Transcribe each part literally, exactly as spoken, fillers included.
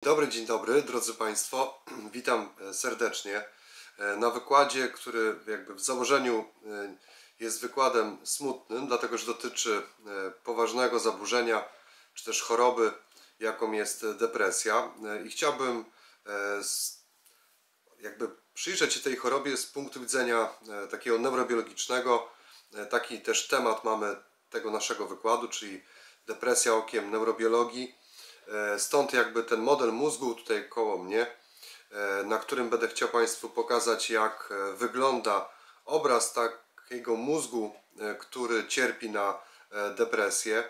Dobry, dzień dobry, drodzy Państwo. Witam serdecznie na wykładzie, który jakby w założeniu jest wykładem smutnym, dlatego że dotyczy poważnego zaburzenia czy też choroby, jaką jest depresja. I chciałbym jakby przyjrzeć się tej chorobie z punktu widzenia takiego neurobiologicznego. Taki też temat mamy tego naszego wykładu, czyli depresja okiem neurobiologii. Stąd jakby ten model mózgu tutaj koło mnie, na którym będę chciał Państwu pokazać, jak wygląda obraz takiego mózgu, który cierpi na depresję.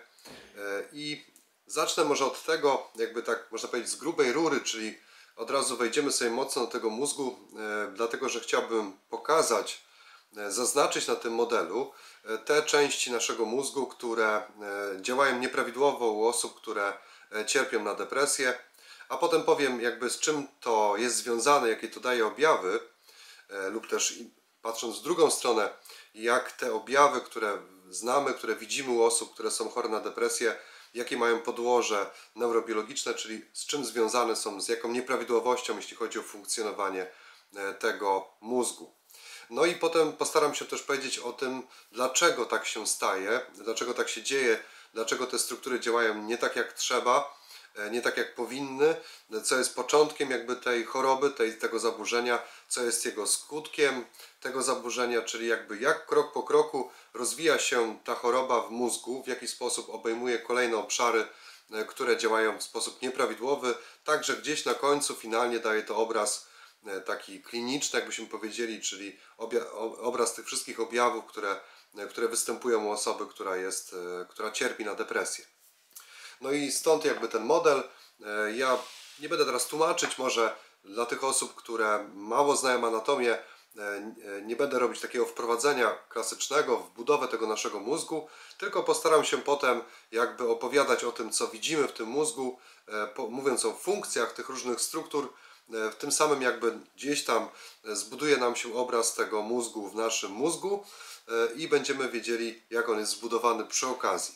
I zacznę może od tego, jakby tak można powiedzieć, z grubej rury, czyli od razu wejdziemy sobie mocno do tego mózgu, dlatego że chciałbym pokazać, zaznaczyć na tym modelu te części naszego mózgu, które działają nieprawidłowo u osób, które cierpią na depresję, a potem powiem jakby z czym to jest związane, jakie to daje objawy, lub też patrząc w drugą stronę, jak te objawy, które znamy, które widzimy u osób, które są chore na depresję, jakie mają podłoże neurobiologiczne, czyli z czym związane są, z jaką nieprawidłowością, jeśli chodzi o funkcjonowanie tego mózgu. No i potem postaram się też powiedzieć o tym, dlaczego tak się staje, dlaczego tak się dzieje, dlaczego te struktury działają nie tak jak trzeba, nie tak jak powinny, co jest początkiem jakby tej choroby, tej, tego zaburzenia, co jest jego skutkiem tego zaburzenia, czyli jakby jak krok po kroku rozwija się ta choroba w mózgu, w jaki sposób obejmuje kolejne obszary, które działają w sposób nieprawidłowy, tak że gdzieś na końcu finalnie daje to obraz taki kliniczny, jakbyśmy powiedzieli, czyli obraz tych wszystkich objawów, które, które występują u osoby, która, jest, która cierpi na depresję. No i stąd jakby ten model. Ja nie będę teraz tłumaczyć, może dla tych osób, które mało znają anatomię, nie będę robić takiego wprowadzenia klasycznego w budowę tego naszego mózgu, tylko postaram się potem jakby opowiadać o tym, co widzimy w tym mózgu, mówiąc o funkcjach tych różnych struktur. W tym samym jakby gdzieś tam zbuduje nam się obraz tego mózgu w naszym mózgu i będziemy wiedzieli, jak on jest zbudowany przy okazji.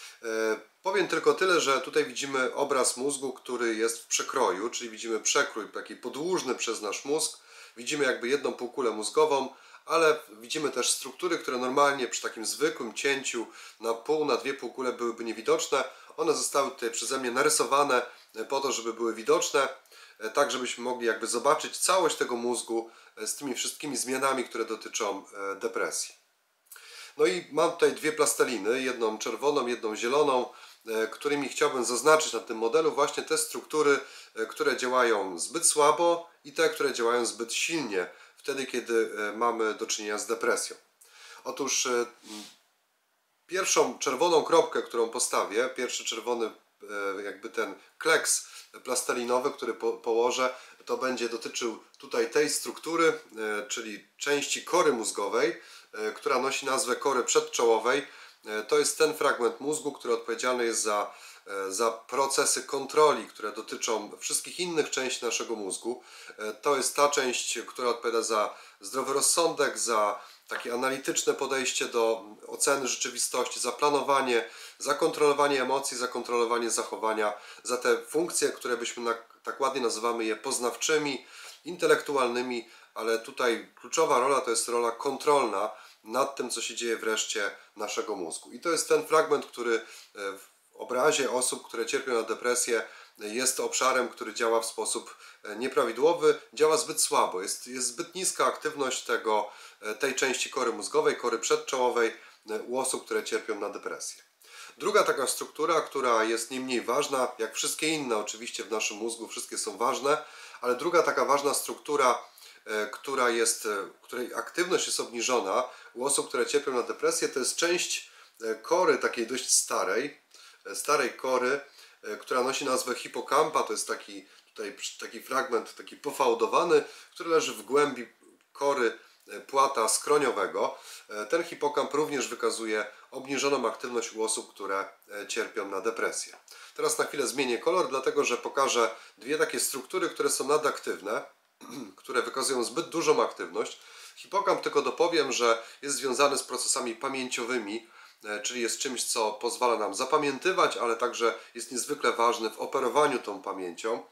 Powiem tylko tyle, że tutaj widzimy obraz mózgu, który jest w przekroju, czyli widzimy przekrój taki podłużny przez nasz mózg. Widzimy jakby jedną półkulę mózgową, ale widzimy też struktury, które normalnie przy takim zwykłym cięciu na pół, na dwie półkule byłyby niewidoczne. One zostały tutaj przeze mnie narysowane po to, żeby były widoczne, tak żebyśmy mogli jakby zobaczyć całość tego mózgu z tymi wszystkimi zmianami, które dotyczą depresji. No i mam tutaj dwie plasteliny, jedną czerwoną, jedną zieloną, którymi chciałbym zaznaczyć na tym modelu właśnie te struktury, które działają zbyt słabo i te, które działają zbyt silnie, wtedy kiedy mamy do czynienia z depresją. Otóż pierwszą czerwoną kropkę, którą postawię, pierwszy czerwony jakby ten kleks plastelinowy, który po, położę, to będzie dotyczył tutaj tej struktury, czyli części kory mózgowej, która nosi nazwę kory przedczołowej. To jest ten fragment mózgu, który odpowiedzialny jest za, za procesy kontroli, które dotyczą wszystkich innych części naszego mózgu. To jest ta część, która odpowiada za zdrowy rozsądek, za takie analityczne podejście do oceny rzeczywistości, za planowanie, za kontrolowanie emocji, za kontrolowanie zachowania, za te funkcje, które byśmy tak ładnie nazywamy je poznawczymi, intelektualnymi, ale tutaj kluczowa rola to jest rola kontrolna nad tym, co się dzieje w reszcie naszego mózgu. I to jest ten fragment, który w obrazie osób, które cierpią na depresję, jest obszarem, który działa w sposób nieprawidłowy, działa zbyt słabo, jest, jest zbyt niska aktywność tego, tej części kory mózgowej, kory przedczołowej u osób, które cierpią na depresję. Druga taka struktura, która jest nie mniej ważna, jak wszystkie inne oczywiście w naszym mózgu, wszystkie są ważne, ale druga taka ważna struktura, która jest, której aktywność jest obniżona u osób, które cierpią na depresję, to jest część kory takiej dość starej, starej kory, która nosi nazwę hipokampa. To jest taki, tutaj, taki fragment taki pofałdowany, który leży w głębi kory płata skroniowego. Ten hipokamp również wykazuje obniżoną aktywność u osób, które cierpią na depresję. Teraz na chwilę zmienię kolor, dlatego że pokażę dwie takie struktury, które są nadaktywne, które wykazują zbyt dużą aktywność. Hipokamp, tylko dopowiem, że jest związany z procesami pamięciowymi, czyli jest czymś, co pozwala nam zapamiętywać, ale także jest niezwykle ważny w operowaniu tą pamięcią.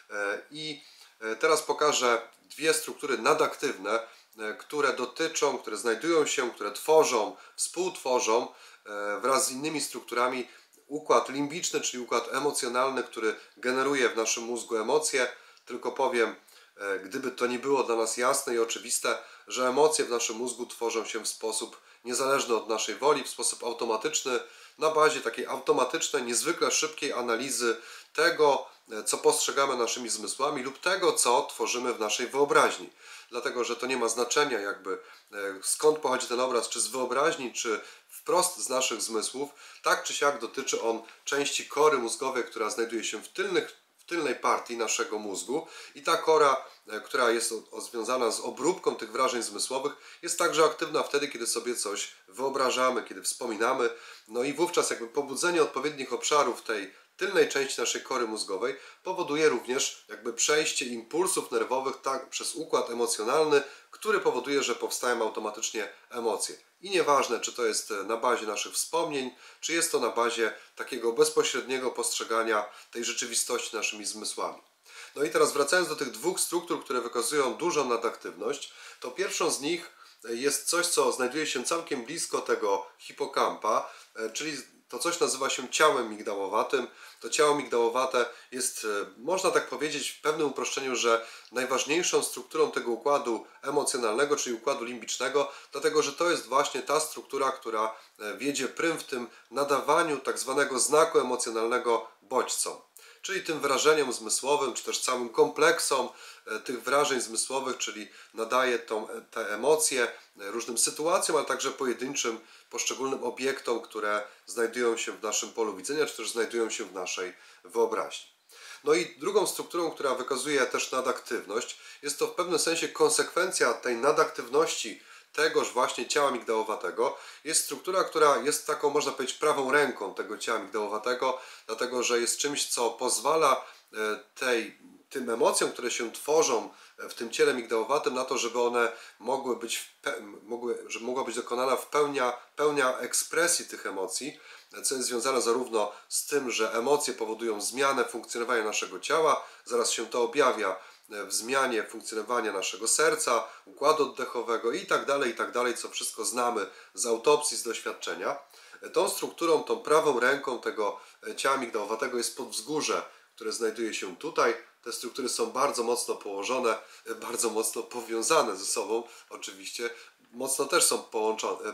I teraz pokażę dwie struktury nadaktywne, które dotyczą, które znajdują się, które tworzą, współtworzą wraz z innymi strukturami układ limbiczny, czyli układ emocjonalny, który generuje w naszym mózgu emocje. Tylko powiem, gdyby to nie było dla nas jasne i oczywiste, że emocje w naszym mózgu tworzą się w sposób niezależny od naszej woli, w sposób automatyczny, na bazie takiej automatycznej, niezwykle szybkiej analizy tego, co postrzegamy naszymi zmysłami lub tego, co tworzymy w naszej wyobraźni. Dlatego, że to nie ma znaczenia jakby skąd pochodzi ten obraz, czy z wyobraźni, czy wprost z naszych zmysłów. Tak czy siak dotyczy on części kory mózgowej, która znajduje się w, tylnych, w tylnej partii naszego mózgu i ta kora, która jest związana z obróbką tych wrażeń zmysłowych, jest także aktywna wtedy, kiedy sobie coś wyobrażamy, kiedy wspominamy. No i wówczas jakby pobudzenie odpowiednich obszarów tej tylnej części naszej kory mózgowej powoduje również jakby przejście impulsów nerwowych tak, przez układ emocjonalny, który powoduje, że powstają automatycznie emocje. I nieważne, czy to jest na bazie naszych wspomnień, czy jest to na bazie takiego bezpośredniego postrzegania tej rzeczywistości naszymi zmysłami. No i teraz wracając do tych dwóch struktur, które wykazują dużą nadaktywność, to pierwszą z nich jest coś, co znajduje się całkiem blisko tego hipokampa, czyli to coś nazywa się ciałem migdałowatym. To ciało migdałowate jest, można tak powiedzieć w pewnym uproszczeniu, że najważniejszą strukturą tego układu emocjonalnego, czyli układu limbicznego, dlatego że to jest właśnie ta struktura, która wiedzie prym w tym nadawaniu tak zwanego znaku emocjonalnego bodźcom. Czyli tym wrażeniom zmysłowym, czy też całym kompleksom tych wrażeń zmysłowych, czyli nadaje tą, te emocje różnym sytuacjom, ale także pojedynczym, poszczególnym obiektom, które znajdują się w naszym polu widzenia, czy też znajdują się w naszej wyobraźni. No i drugą strukturą, która wykazuje też nadaktywność, jest to w pewnym sensie konsekwencja tej nadaktywności tegoż właśnie ciała migdałowatego, jest struktura, która jest taką, można powiedzieć, prawą ręką tego ciała migdałowatego, dlatego że jest czymś, co pozwala tej, tym emocjom, które się tworzą w tym ciele migdałowatym, na to, żeby one mogły być, mogły, żeby mogła być dokonana w pełnia, pełnia ekspresji tych emocji, co jest związane zarówno z tym, że emocje powodują zmianę funkcjonowania naszego ciała, zaraz się to objawia w zmianie funkcjonowania naszego serca, układu oddechowego i tak dalej, i tak dalej, co wszystko znamy z autopsji, z doświadczenia. Tą strukturą, tą prawą ręką tego ciała migdałowatego jest podwzgórze, które znajduje się tutaj. Te struktury są bardzo mocno położone, bardzo mocno powiązane ze sobą, oczywiście. Mocno też są połączone,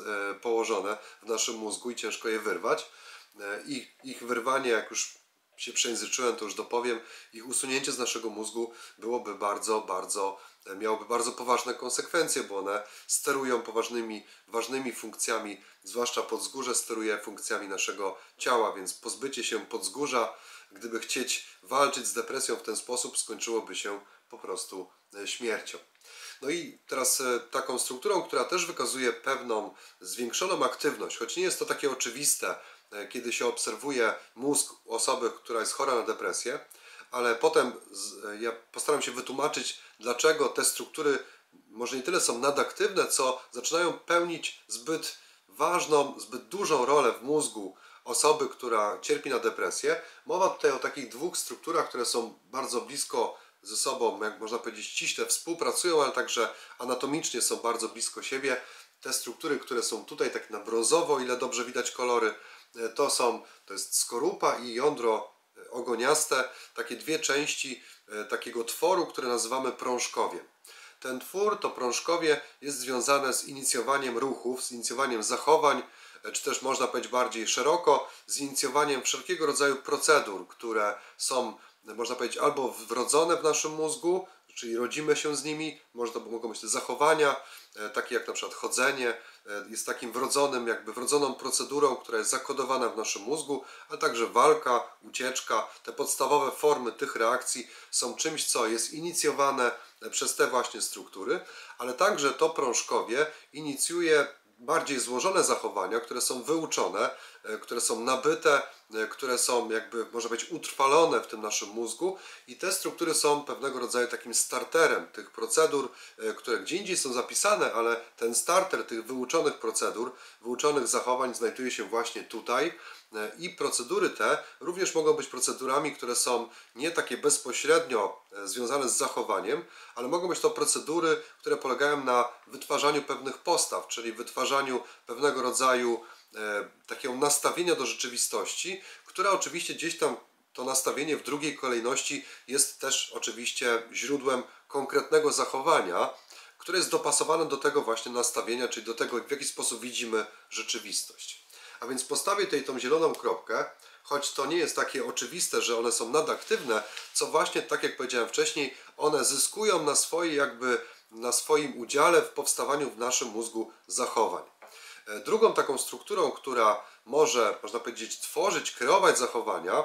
położone w naszym mózgu i ciężko je wyrwać. Ich, ich wyrwanie, jak już się przejęzyczyłem, to już dopowiem, ich usunięcie z naszego mózgu byłoby bardzo, bardzo, miałoby bardzo poważne konsekwencje, bo one sterują poważnymi, ważnymi funkcjami, zwłaszcza podzgórze steruje funkcjami naszego ciała, więc pozbycie się podzgórza, gdyby chcieć walczyć z depresją w ten sposób, skończyłoby się po prostu śmiercią. No i teraz taką strukturą, która też wykazuje pewną zwiększoną aktywność, choć nie jest to takie oczywiste, kiedy się obserwuje mózg osoby, która jest chora na depresję, ale potem ja postaram się wytłumaczyć, dlaczego te struktury może nie tyle są nadaktywne, co zaczynają pełnić zbyt ważną, zbyt dużą rolę w mózgu osoby, która cierpi na depresję. Mowa tutaj o takich dwóch strukturach, które są bardzo blisko ze sobą, jak można powiedzieć, ściśle współpracują, ale także anatomicznie są bardzo blisko siebie. Te struktury, które są tutaj tak na brązowo, o ile dobrze widać kolory, to są, to jest skorupa i jądro ogoniaste, takie dwie części takiego tworu, które nazywamy prążkowiem. Ten twór, to prążkowie, jest związane z inicjowaniem ruchów, z inicjowaniem zachowań, czy też można powiedzieć bardziej szeroko, z inicjowaniem wszelkiego rodzaju procedur, które są, można powiedzieć, albo wrodzone w naszym mózgu, czyli rodzimy się z nimi, może to mogą być te zachowania, takie jak na przykład chodzenie, jest takim wrodzonym, jakby wrodzoną procedurą, która jest zakodowana w naszym mózgu, a także walka, ucieczka, te podstawowe formy tych reakcji są czymś, co jest inicjowane przez te właśnie struktury, ale także to prążkowie inicjuje bardziej złożone zachowania, które są wyuczone, które są nabyte, które są jakby, można powiedzieć, utrwalone w tym naszym mózgu i te struktury są pewnego rodzaju takim starterem tych procedur, które gdzie indziej są zapisane, ale ten starter tych wyuczonych procedur, wyuczonych zachowań znajduje się właśnie tutaj I procedury te również mogą być procedurami, które są nie takie bezpośrednio związane z zachowaniem, ale mogą być to procedury, które polegają na wytwarzaniu pewnych postaw, czyli wytwarzaniu pewnego rodzaju e, takiego nastawienia do rzeczywistości, która oczywiście gdzieś tam to nastawienie w drugiej kolejności jest też oczywiście źródłem konkretnego zachowania, które jest dopasowane do tego właśnie nastawienia, czyli do tego, w jaki sposób widzimy rzeczywistość. A więc postawię tutaj tą zieloną kropkę, choć to nie jest takie oczywiste, że one są nadaktywne, co właśnie, tak jak powiedziałem wcześniej, one zyskują na swojej jakby, na swoim udziale w powstawaniu w naszym mózgu zachowań. Drugą taką strukturą, która może, można powiedzieć, tworzyć, kreować zachowania,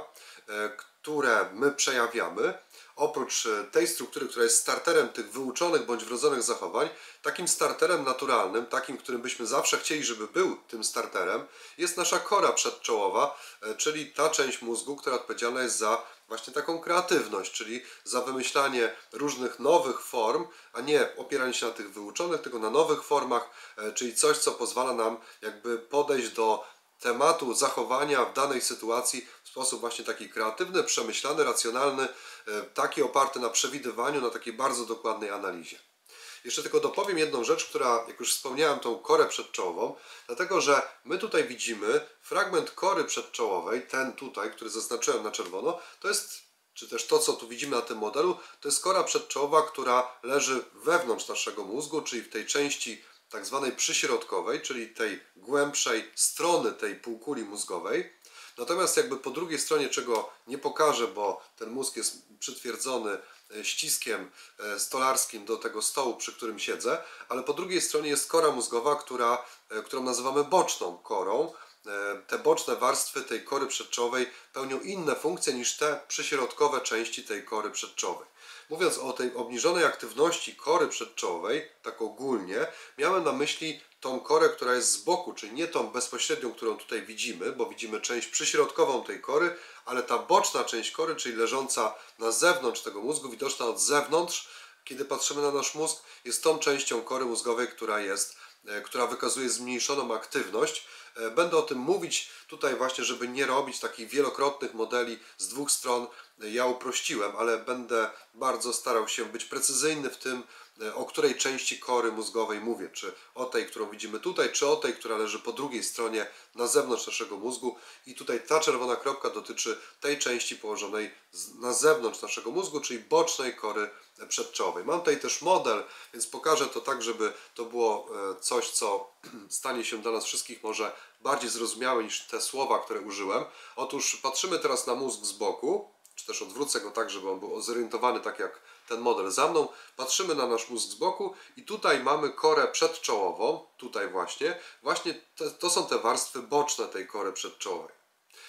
które my przejawiamy, oprócz tej struktury, która jest starterem tych wyuczonych bądź wrodzonych zachowań, takim starterem naturalnym, takim, którym byśmy zawsze chcieli, żeby był tym starterem, jest nasza kora przedczołowa, czyli ta część mózgu, która odpowiedzialna jest za właśnie taką kreatywność, czyli za wymyślanie różnych nowych form, a nie opieranie się na tych wyuczonych, tylko na nowych formach, czyli coś, co pozwala nam jakby podejść do tematu zachowania w danej sytuacji w sposób właśnie taki kreatywny, przemyślany, racjonalny, taki oparty na przewidywaniu, na takiej bardzo dokładnej analizie. Jeszcze tylko dopowiem jedną rzecz, która, jak już wspomniałem, tą korę przedczołową, dlatego że my tutaj widzimy fragment kory przedczołowej, ten tutaj, który zaznaczyłem na czerwono, to jest, czy też to, co tu widzimy na tym modelu, to jest kora przedczołowa, która leży wewnątrz naszego mózgu, czyli w tej części tak zwanej przyśrodkowej, czyli tej głębszej strony tej półkuli mózgowej. Natomiast jakby po drugiej stronie, czego nie pokażę, bo ten mózg jest przytwierdzony ściskiem stolarskim do tego stołu, przy którym siedzę, ale po drugiej stronie jest kora mózgowa, która, którą nazywamy boczną korą. Te boczne warstwy tej kory przedczołowej pełnią inne funkcje niż te przyśrodkowe części tej kory przedczołowej. Mówiąc o tej obniżonej aktywności kory przedczołowej, tak ogólnie, miałem na myśli tą korę, która jest z boku, czyli nie tą bezpośrednią, którą tutaj widzimy, bo widzimy część przyśrodkową tej kory, ale ta boczna część kory, czyli leżąca na zewnątrz tego mózgu, widoczna od zewnątrz, kiedy patrzymy na nasz mózg, jest tą częścią kory mózgowej, która jest, która wykazuje zmniejszoną aktywność. Będę o tym mówić tutaj właśnie, żeby nie robić takich wielokrotnych modeli z dwóch stron. Ja uprościłem, ale będę bardzo starał się być precyzyjny w tym, o której części kory mózgowej mówię. Czy o tej, którą widzimy tutaj, czy o tej, która leży po drugiej stronie na zewnątrz naszego mózgu. I tutaj ta czerwona kropka dotyczy tej części położonej na zewnątrz naszego mózgu, czyli bocznej kory przedczołowej. Mam tutaj też model, więc pokażę to tak, żeby to było coś, co stanie się dla nas wszystkich może bardziej zrozumiałe niż te słowa, które użyłem. Otóż patrzymy teraz na mózg z boku, czy też odwrócę go tak, żeby on był zorientowany tak jak ten model za mną. Patrzymy na nasz mózg z boku i tutaj mamy korę przedczołową, tutaj właśnie. Właśnie te, to są te warstwy boczne tej kory przedczołowej.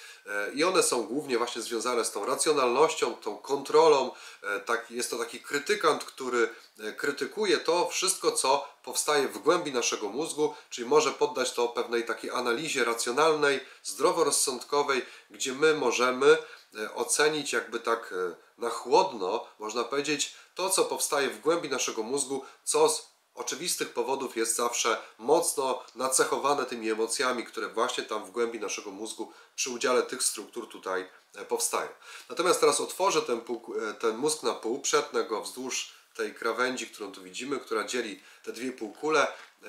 I one są głównie właśnie związane z tą racjonalnością, tą kontrolą. Tak, jest to taki krytykant, który krytykuje to wszystko, co powstaje w głębi naszego mózgu, czyli może poddać to pewnej takiej analizie racjonalnej, zdroworozsądkowej, gdzie my możemy ocenić jakby tak na chłodno, można powiedzieć, to, co powstaje w głębi naszego mózgu, co z oczywistych powodów jest zawsze mocno nacechowane tymi emocjami, które właśnie tam w głębi naszego mózgu przy udziale tych struktur tutaj powstają. Natomiast teraz otworzę ten, pół, ten mózg na pół, przetnę go wzdłuż tej krawędzi, którą tu widzimy, która dzieli te dwie półkule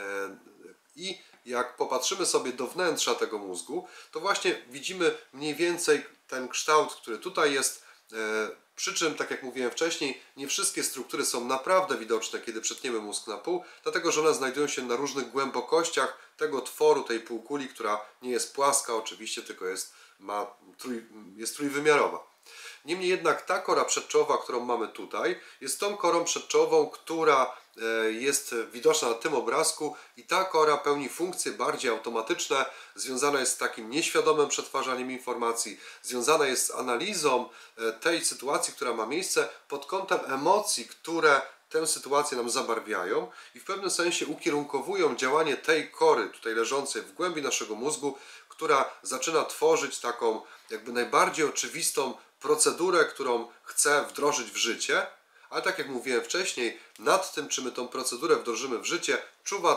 i jak popatrzymy sobie do wnętrza tego mózgu, to właśnie widzimy mniej więcej ten kształt, który tutaj jest. Przy czym, tak jak mówiłem wcześniej, nie wszystkie struktury są naprawdę widoczne, kiedy przetniemy mózg na pół, dlatego że one znajdują się na różnych głębokościach tego tworu, tej półkuli, która nie jest płaska oczywiście, tylko jest, ma, trój, jest trójwymiarowa. Niemniej jednak ta kora przedczołowa, którą mamy tutaj, jest tą korą przedczołową, która jest widoczna na tym obrazku i ta kora pełni funkcje bardziej automatyczne, związana jest z takim nieświadomym przetwarzaniem informacji, związana jest z analizą tej sytuacji, która ma miejsce pod kątem emocji, które tę sytuację nam zabarwiają i w pewnym sensie ukierunkowują działanie tej kory tutaj leżącej w głębi naszego mózgu, która zaczyna tworzyć taką jakby najbardziej oczywistą procedurę, którą chce wdrożyć w życie. Ale tak jak mówiłem wcześniej, nad tym, czy my tą procedurę wdrożymy w życie, czuwa ta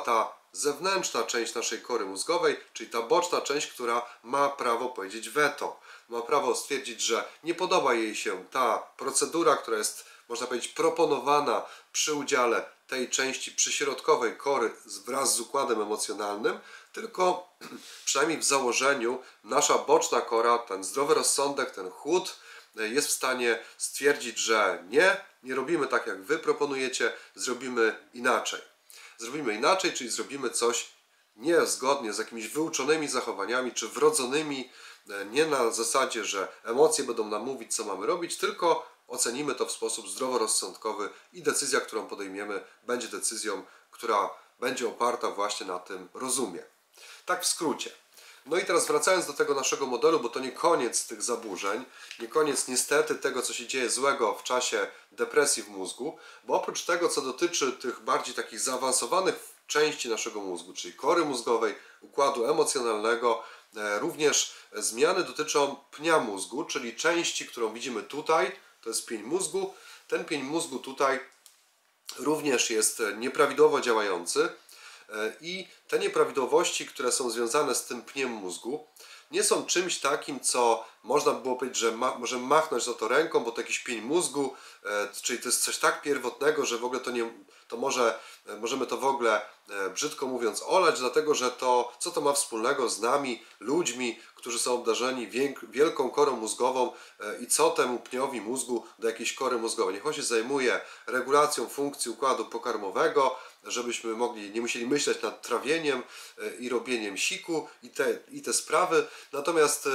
zewnętrzna część naszej kory mózgowej, czyli ta boczna część, która ma prawo powiedzieć weto. Ma prawo stwierdzić, że nie podoba jej się ta procedura, która jest, można powiedzieć, proponowana przy udziale tej części przyśrodkowej kory wraz z układem emocjonalnym, tylko przynajmniej w założeniu nasza boczna kora, ten zdrowy rozsądek, ten chłód jest w stanie stwierdzić, że nie, nie robimy tak jak wy proponujecie, zrobimy inaczej. Zrobimy inaczej, czyli zrobimy coś niezgodnie z jakimiś wyuczonymi zachowaniami czy wrodzonymi, nie na zasadzie, że emocje będą nam mówić, co mamy robić, tylko ocenimy to w sposób zdroworozsądkowy i decyzja, którą podejmiemy, będzie decyzją, która będzie oparta właśnie na tym rozumie. Tak w skrócie. No i teraz wracając do tego naszego modelu, bo to nie koniec tych zaburzeń, nie koniec niestety tego, co się dzieje złego w czasie depresji w mózgu, bo oprócz tego, co dotyczy tych bardziej takich zaawansowanych części naszego mózgu, czyli kory mózgowej, układu emocjonalnego, również zmiany dotyczą pnia mózgu, czyli części, którą widzimy tutaj, to jest pień mózgu. Ten pień mózgu tutaj również jest nieprawidłowo działający i te nieprawidłowości, które są związane z tym pniem mózgu, nie są czymś takim, co można by było powiedzieć, że ma, możemy machnąć na to ręką, bo to jakiś pień mózgu, e, czyli to jest coś tak pierwotnego, że w ogóle to nie, to może, e, możemy to w ogóle, e, brzydko mówiąc, olać, dlatego że to, co to ma wspólnego z nami, ludźmi, którzy są obdarzeni wielką korą mózgową e, i co temu pniowi mózgu do jakiejś kory mózgowej. Niech on się zajmuje regulacją funkcji układu pokarmowego, żebyśmy mogli, nie musieli myśleć nad trawieniem i robieniem siku i te, i te sprawy. Natomiast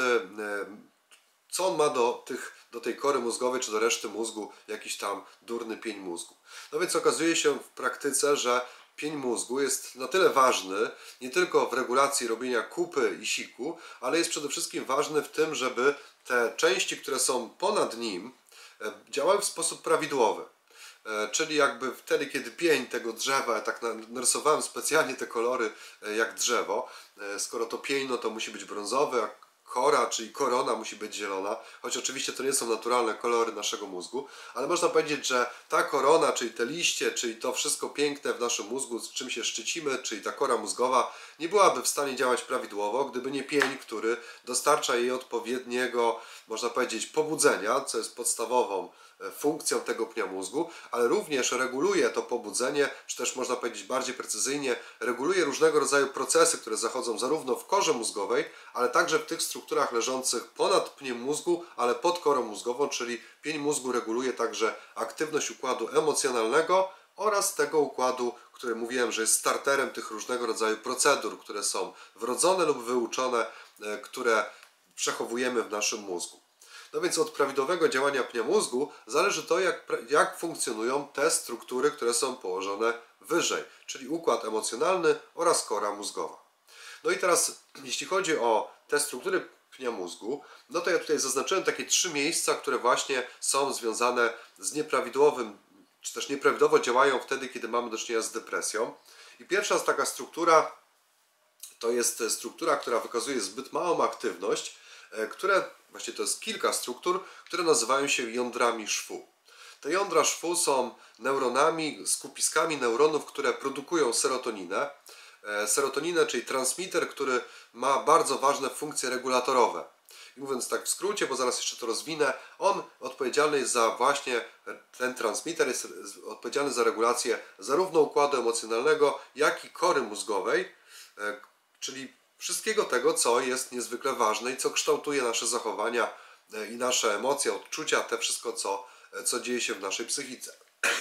co on ma do, tych, do tej kory mózgowej czy do reszty mózgu, jakiś tam durny pień mózgu. No więc okazuje się w praktyce, że pień mózgu jest na tyle ważny, nie tylko w regulacji robienia kupy i siku, ale jest przede wszystkim ważny w tym, żeby te części, które są ponad nim, działały w sposób prawidłowy. Czyli jakby wtedy, kiedy pień tego drzewa, ja tak narysowałem specjalnie te kolory jak drzewo, skoro to pień, no to musi być brązowy, a kora, czyli korona musi być zielona, choć oczywiście to nie są naturalne kolory naszego mózgu, ale można powiedzieć, że ta korona, czyli te liście, czyli to wszystko piękne w naszym mózgu, z czym się szczycimy, czyli ta kora mózgowa, nie byłaby w stanie działać prawidłowo, gdyby nie pień, który dostarcza jej odpowiedniego, można powiedzieć, pobudzenia, co jest podstawową funkcją tego pnia mózgu, ale również reguluje to pobudzenie, czy też można powiedzieć bardziej precyzyjnie, reguluje różnego rodzaju procesy, które zachodzą zarówno w korze mózgowej, ale także w tych strukturach leżących ponad pniem mózgu, ale pod korą mózgową, czyli pień mózgu reguluje także aktywność układu emocjonalnego oraz tego układu, który mówiłem, że jest starterem tych różnego rodzaju procedur, które są wrodzone lub wyuczone, które przechowujemy w naszym mózgu. No więc od prawidłowego działania pnia mózgu zależy to, jak, jak funkcjonują te struktury, które są położone wyżej, czyli układ emocjonalny oraz kora mózgowa. No i teraz, jeśli chodzi o te struktury pnia mózgu, no to ja tutaj zaznaczyłem takie trzy miejsca, które właśnie są związane z nieprawidłowym, czy też nieprawidłowo działają wtedy, kiedy mamy do czynienia z depresją. I pierwsza z taka struktura to jest struktura, która wykazuje zbyt małą aktywność, które, właściwie to jest kilka struktur, które nazywają się jądrami szwu. Te jądra szwu są neuronami, skupiskami neuronów, które produkują serotoninę. Serotoninę, czyli transmitter, który ma bardzo ważne funkcje regulatorowe. I mówiąc tak w skrócie, bo zaraz jeszcze to rozwinę, on odpowiedzialny jest za właśnie, ten transmitter jest odpowiedzialny za regulację zarówno układu emocjonalnego, jak i kory mózgowej, czyli wszystkiego tego, co jest niezwykle ważne i co kształtuje nasze zachowania i nasze emocje, odczucia, te wszystko, co, co dzieje się w naszej psychice.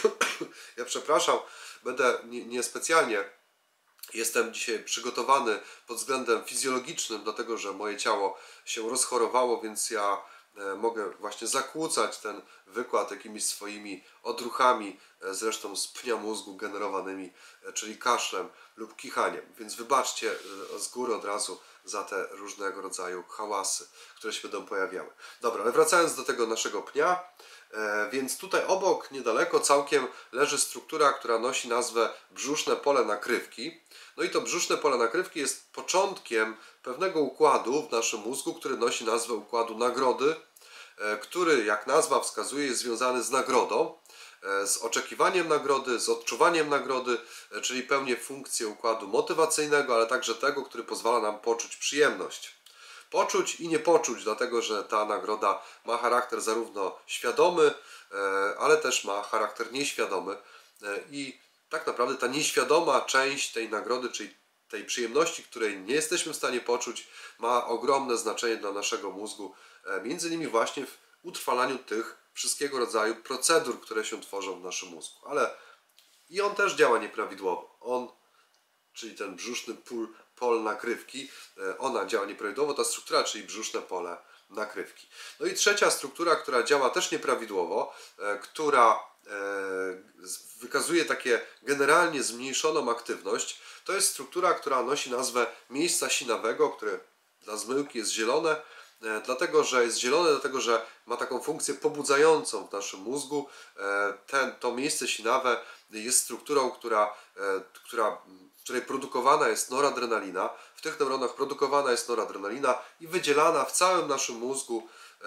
Ja przepraszam, będę niespecjalnie, jestem dzisiaj przygotowany pod względem fizjologicznym, dlatego że moje ciało się rozchorowało, więc ja mogę właśnie zakłócać ten wykład jakimiś swoimi odruchami, zresztą z pnia mózgu generowanymi, czyli kaszlem lub kichaniem. Więc wybaczcie z góry od razu za te różnego rodzaju hałasy, które się będą pojawiały. Dobra, ale wracając do tego naszego pnia, więc tutaj obok, niedaleko całkiem leży struktura, która nosi nazwę brzuszne pole nakrywki. No i to brzuszne pole nakrywki jest początkiem pewnego układu w naszym mózgu, który nosi nazwę układu nagrody, który, jak nazwa wskazuje, jest związany z nagrodą, z oczekiwaniem nagrody, z odczuwaniem nagrody, czyli pełni funkcję układu motywacyjnego, ale także tego, który pozwala nam poczuć przyjemność. Poczuć i nie poczuć, dlatego że ta nagroda ma charakter zarówno świadomy, ale też ma charakter nieświadomy i tak naprawdę ta nieświadoma część tej nagrody, czyli tej przyjemności, której nie jesteśmy w stanie poczuć, ma ogromne znaczenie dla naszego mózgu, między innymi właśnie w utrwalaniu tych wszystkiego rodzaju procedur, które się tworzą w naszym mózgu. Ale i on też działa nieprawidłowo. On, czyli ten brzuszny pól, pol nakrywki, ona działa nieprawidłowo, ta struktura, czyli brzuszne pole nakrywki. No i trzecia struktura, która działa też nieprawidłowo, która wykazuje takie generalnie zmniejszoną aktywność, to jest struktura, która nosi nazwę miejsca sinawego, które dla zmyłki jest zielone, dlatego że jest zielone, dlatego że ma taką funkcję pobudzającą w naszym mózgu. Ten, to miejsce sinawe jest strukturą, która, która, w której produkowana jest noradrenalina. W tych neuronach produkowana jest noradrenalina i wydzielana w całym naszym mózgu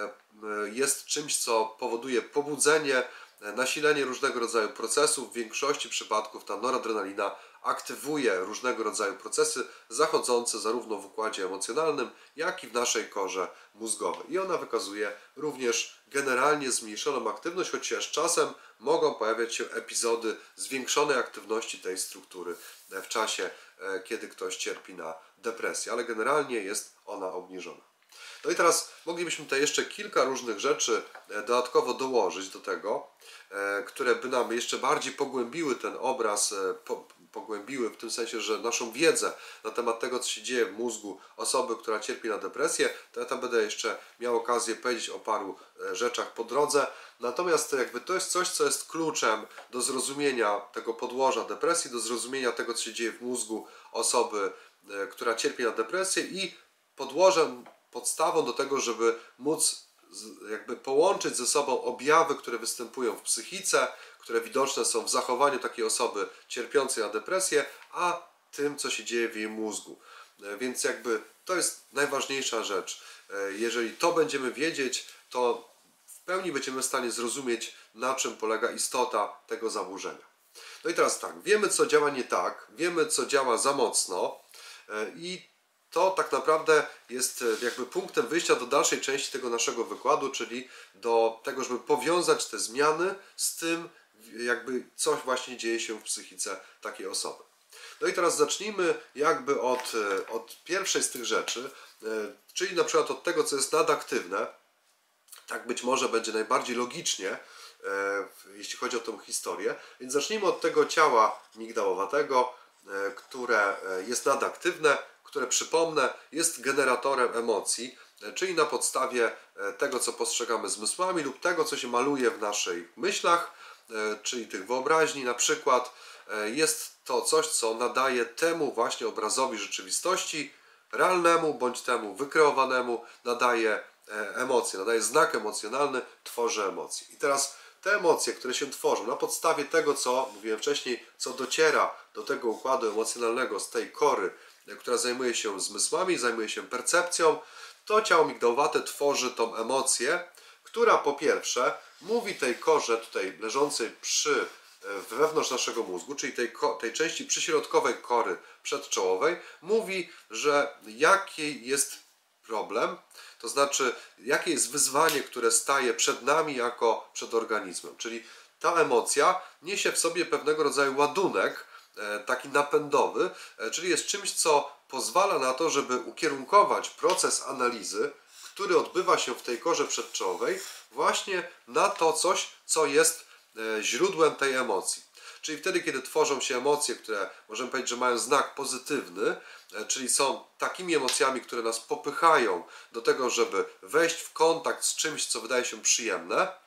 jest czymś, co powoduje pobudzenie, nasilenie różnego rodzaju procesów. W większości przypadków ta noradrenalina aktywuje różnego rodzaju procesy zachodzące zarówno w układzie emocjonalnym, jak i w naszej korze mózgowej. I ona wykazuje również generalnie zmniejszoną aktywność, chociaż czasem mogą pojawiać się epizody zwiększonej aktywności tej struktury w czasie, kiedy ktoś cierpi na depresję, ale generalnie jest ona obniżona. No i teraz moglibyśmy tutaj jeszcze kilka różnych rzeczy dodatkowo dołożyć do tego, które by nam jeszcze bardziej pogłębiły ten obraz, pogłębiły w tym sensie, że naszą wiedzę na temat tego, co się dzieje w mózgu osoby, która cierpi na depresję. To ja tam będę jeszcze miał okazję powiedzieć o paru rzeczach po drodze. Natomiast jakby to jest coś, co jest kluczem do zrozumienia tego podłoża depresji, do zrozumienia tego, co się dzieje w mózgu osoby, która cierpi na depresję i podłożem, podstawą do tego, żeby móc jakby połączyć ze sobą objawy, które występują w psychice, które widoczne są w zachowaniu takiej osoby cierpiącej na depresję, a tym, co się dzieje w jej mózgu. Więc jakby to jest najważniejsza rzecz. Jeżeli to będziemy wiedzieć, to w pełni będziemy w stanie zrozumieć, na czym polega istota tego zaburzenia. No i teraz tak, wiemy, co działa nie tak, wiemy, co działa za mocno i to tak naprawdę jest jakby punktem wyjścia do dalszej części tego naszego wykładu, czyli do tego, żeby powiązać te zmiany z tym, jakby coś właśnie dzieje się w psychice takiej osoby. No i teraz zacznijmy jakby od, od pierwszej z tych rzeczy, czyli na przykład od tego, co jest nadaktywne. Tak być może będzie najbardziej logicznie, jeśli chodzi o tę historię. Więc zacznijmy od tego ciała migdałowatego, które jest nadaktywne, które, przypomnę, jest generatorem emocji, czyli na podstawie tego, co postrzegamy zmysłami lub tego, co się maluje w naszych myślach, czyli tych wyobraźni na przykład, jest to coś, co nadaje temu właśnie obrazowi rzeczywistości, realnemu bądź temu wykreowanemu, nadaje emocje, nadaje znak emocjonalny, tworzy emocje. I teraz te emocje, które się tworzą na podstawie tego, co mówiłem wcześniej, co dociera do tego układu emocjonalnego z tej kory, która zajmuje się zmysłami, zajmuje się percepcją, to ciało migdałowate tworzy tą emocję, która po pierwsze mówi tej korze tutaj leżącej przy, wewnątrz naszego mózgu, czyli tej, tej części przyśrodkowej kory przedczołowej, mówi, że jaki jest problem, to znaczy jakie jest wyzwanie, które staje przed nami jako przed organizmem. Czyli ta emocja niesie w sobie pewnego rodzaju ładunek, taki napędowy, czyli jest czymś, co pozwala na to, żeby ukierunkować proces analizy, który odbywa się w tej korze przedczołowej, właśnie na to coś, co jest źródłem tej emocji. Czyli wtedy, kiedy tworzą się emocje, które możemy powiedzieć, że mają znak pozytywny, czyli są takimi emocjami, które nas popychają do tego, żeby wejść w kontakt z czymś, co wydaje się przyjemne,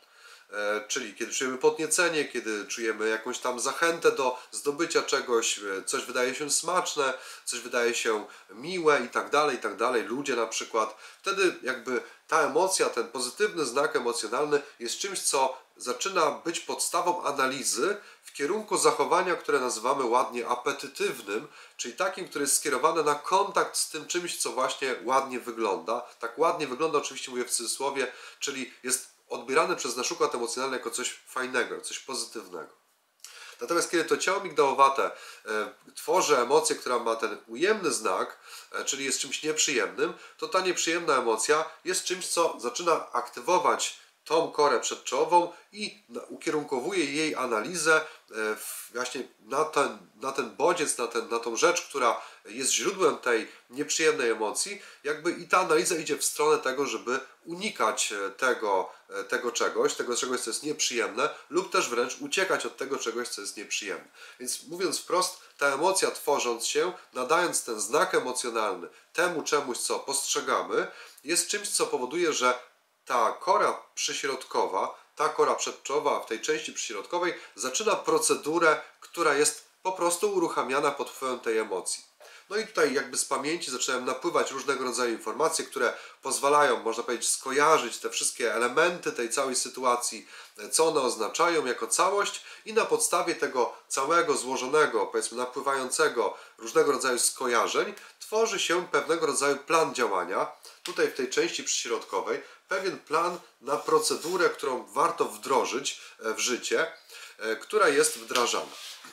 czyli kiedy czujemy podniecenie, kiedy czujemy jakąś tam zachętę do zdobycia czegoś, coś wydaje się smaczne, coś wydaje się miłe i tak dalej, i tak dalej, ludzie na przykład, wtedy jakby ta emocja, ten pozytywny znak emocjonalny jest czymś, co zaczyna być podstawą analizy w kierunku zachowania, które nazywamy ładnie apetytywnym, czyli takim, które jest skierowane na kontakt z tym czymś, co właśnie ładnie wygląda. Tak ładnie wygląda, oczywiście mówię w cudzysłowie, czyli jest odbierany przez nasz układ emocjonalny jako coś fajnego, coś pozytywnego. Natomiast kiedy to ciało migdałowate e, tworzy emocję, która ma ten ujemny znak, e, czyli jest czymś nieprzyjemnym, to ta nieprzyjemna emocja jest czymś, co zaczyna aktywować tą korę przedczołową i ukierunkowuje jej analizę właśnie na ten, na ten bodziec, na, ten, na tą rzecz, która jest źródłem tej nieprzyjemnej emocji, jakby i ta analiza idzie w stronę tego, żeby unikać tego, tego czegoś, tego czegoś, co jest nieprzyjemne, lub też wręcz uciekać od tego czegoś, co jest nieprzyjemne. Więc mówiąc wprost, ta emocja tworząc się, nadając ten znak emocjonalny temu czemuś, co postrzegamy, jest czymś, co powoduje, że ta kora przyśrodkowa, ta kora przedczołowa w tej części przyśrodkowej zaczyna procedurę, która jest po prostu uruchamiana pod wpływem tej emocji. No i tutaj jakby z pamięci zaczynają napływać różnego rodzaju informacje, które pozwalają, można powiedzieć, skojarzyć te wszystkie elementy tej całej sytuacji, co one oznaczają jako całość i na podstawie tego całego złożonego, powiedzmy napływającego różnego rodzaju skojarzeń tworzy się pewnego rodzaju plan działania, tutaj w tej części przyśrodkowej, pewien plan na procedurę, którą warto wdrożyć w życie, która jest wdrażana.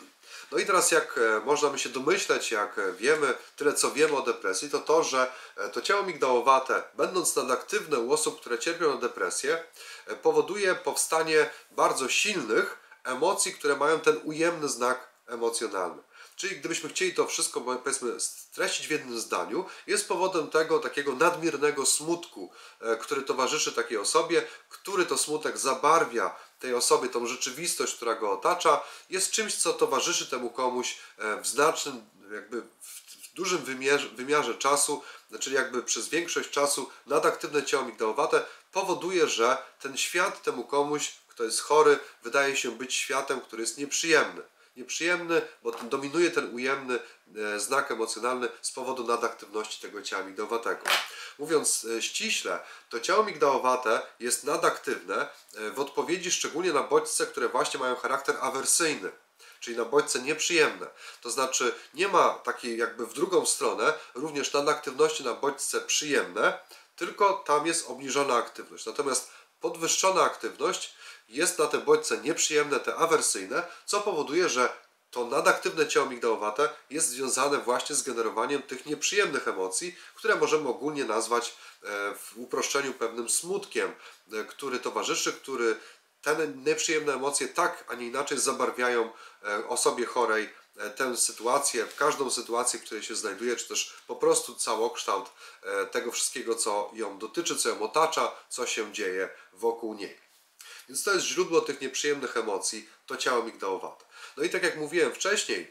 No i teraz jak można się domyśleć, jak wiemy, tyle co wiemy o depresji, to to, że to ciało migdałowate, będąc nadaktywne u osób, które cierpią na depresję, powoduje powstanie bardzo silnych emocji, które mają ten ujemny znak emocjonalny. Czyli gdybyśmy chcieli to wszystko, powiedzmy, streścić w jednym zdaniu, jest powodem tego takiego nadmiernego smutku, który towarzyszy takiej osobie, który to smutek zabarwia tej osobie tą rzeczywistość, która go otacza, jest czymś, co towarzyszy temu komuś w znacznym, jakby w dużym wymiarze, wymiarze czasu, czyli jakby przez większość czasu nadaktywne ciało migdałowate powoduje, że ten świat temu komuś, kto jest chory, wydaje się być światem, który jest nieprzyjemny. Nieprzyjemny, bo ten, dominuje ten ujemny e, znak emocjonalny z powodu nadaktywności tego ciała migdałowatego. Mówiąc e, ściśle, to ciało migdałowate jest nadaktywne e, w odpowiedzi szczególnie na bodźce, które właśnie mają charakter awersyjny, czyli na bodźce nieprzyjemne. To znaczy nie ma takiej jakby w drugą stronę również nadaktywności na bodźce przyjemne, tylko tam jest obniżona aktywność. Natomiast podwyższona aktywność jest na te bodźce nieprzyjemne, te awersyjne, co powoduje, że to nadaktywne ciało migdałowate jest związane właśnie z generowaniem tych nieprzyjemnych emocji, które możemy ogólnie nazwać w uproszczeniu pewnym smutkiem, który towarzyszy, który te nieprzyjemne emocje tak, a nie inaczej zabarwiają osobie chorej tę sytuację, w każdą sytuację, w której się znajduje, czy też po prostu całokształt tego wszystkiego, co ją dotyczy, co ją otacza, co się dzieje wokół niej. Więc to jest źródło tych nieprzyjemnych emocji, to ciało migdałowate. No i tak jak mówiłem wcześniej,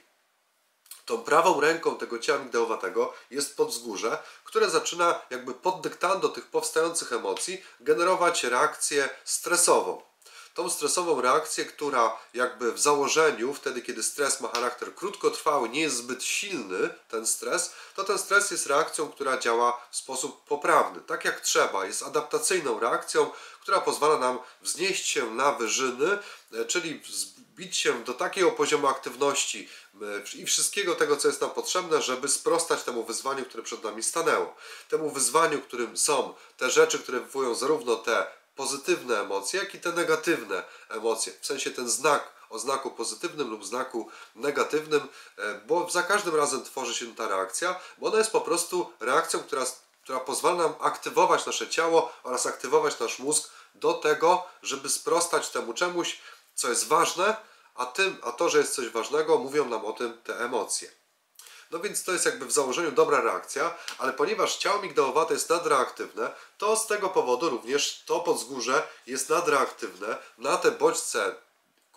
tą prawą ręką tego ciała migdałowatego jest podzgórze, które zaczyna jakby pod dyktando tych powstających emocji generować reakcję stresową. Tą stresową reakcję, która jakby w założeniu, wtedy kiedy stres ma charakter krótkotrwały, nie jest zbyt silny ten stres, to ten stres jest reakcją, która działa w sposób poprawny, tak jak trzeba, jest adaptacyjną reakcją, która pozwala nam wznieść się na wyżyny, czyli wzbić się do takiego poziomu aktywności i wszystkiego tego, co jest nam potrzebne, żeby sprostać temu wyzwaniu, które przed nami stanęło. Temu wyzwaniu, którym są te rzeczy, które wywołują zarówno te pozytywne emocje, jak i te negatywne emocje. W sensie ten znak o znaku pozytywnym lub znaku negatywnym, bo za każdym razem tworzy się ta reakcja, bo ona jest po prostu reakcją, która, która pozwala nam aktywować nasze ciało oraz aktywować nasz mózg do tego, żeby sprostać temu czemuś, co jest ważne, a, tym, a to, że jest coś ważnego, mówią nam o tym te emocje. No więc to jest jakby w założeniu dobra reakcja, ale ponieważ ciało migdałowate jest nadreaktywne, to z tego powodu również to podzgórze jest nadreaktywne na te bodźce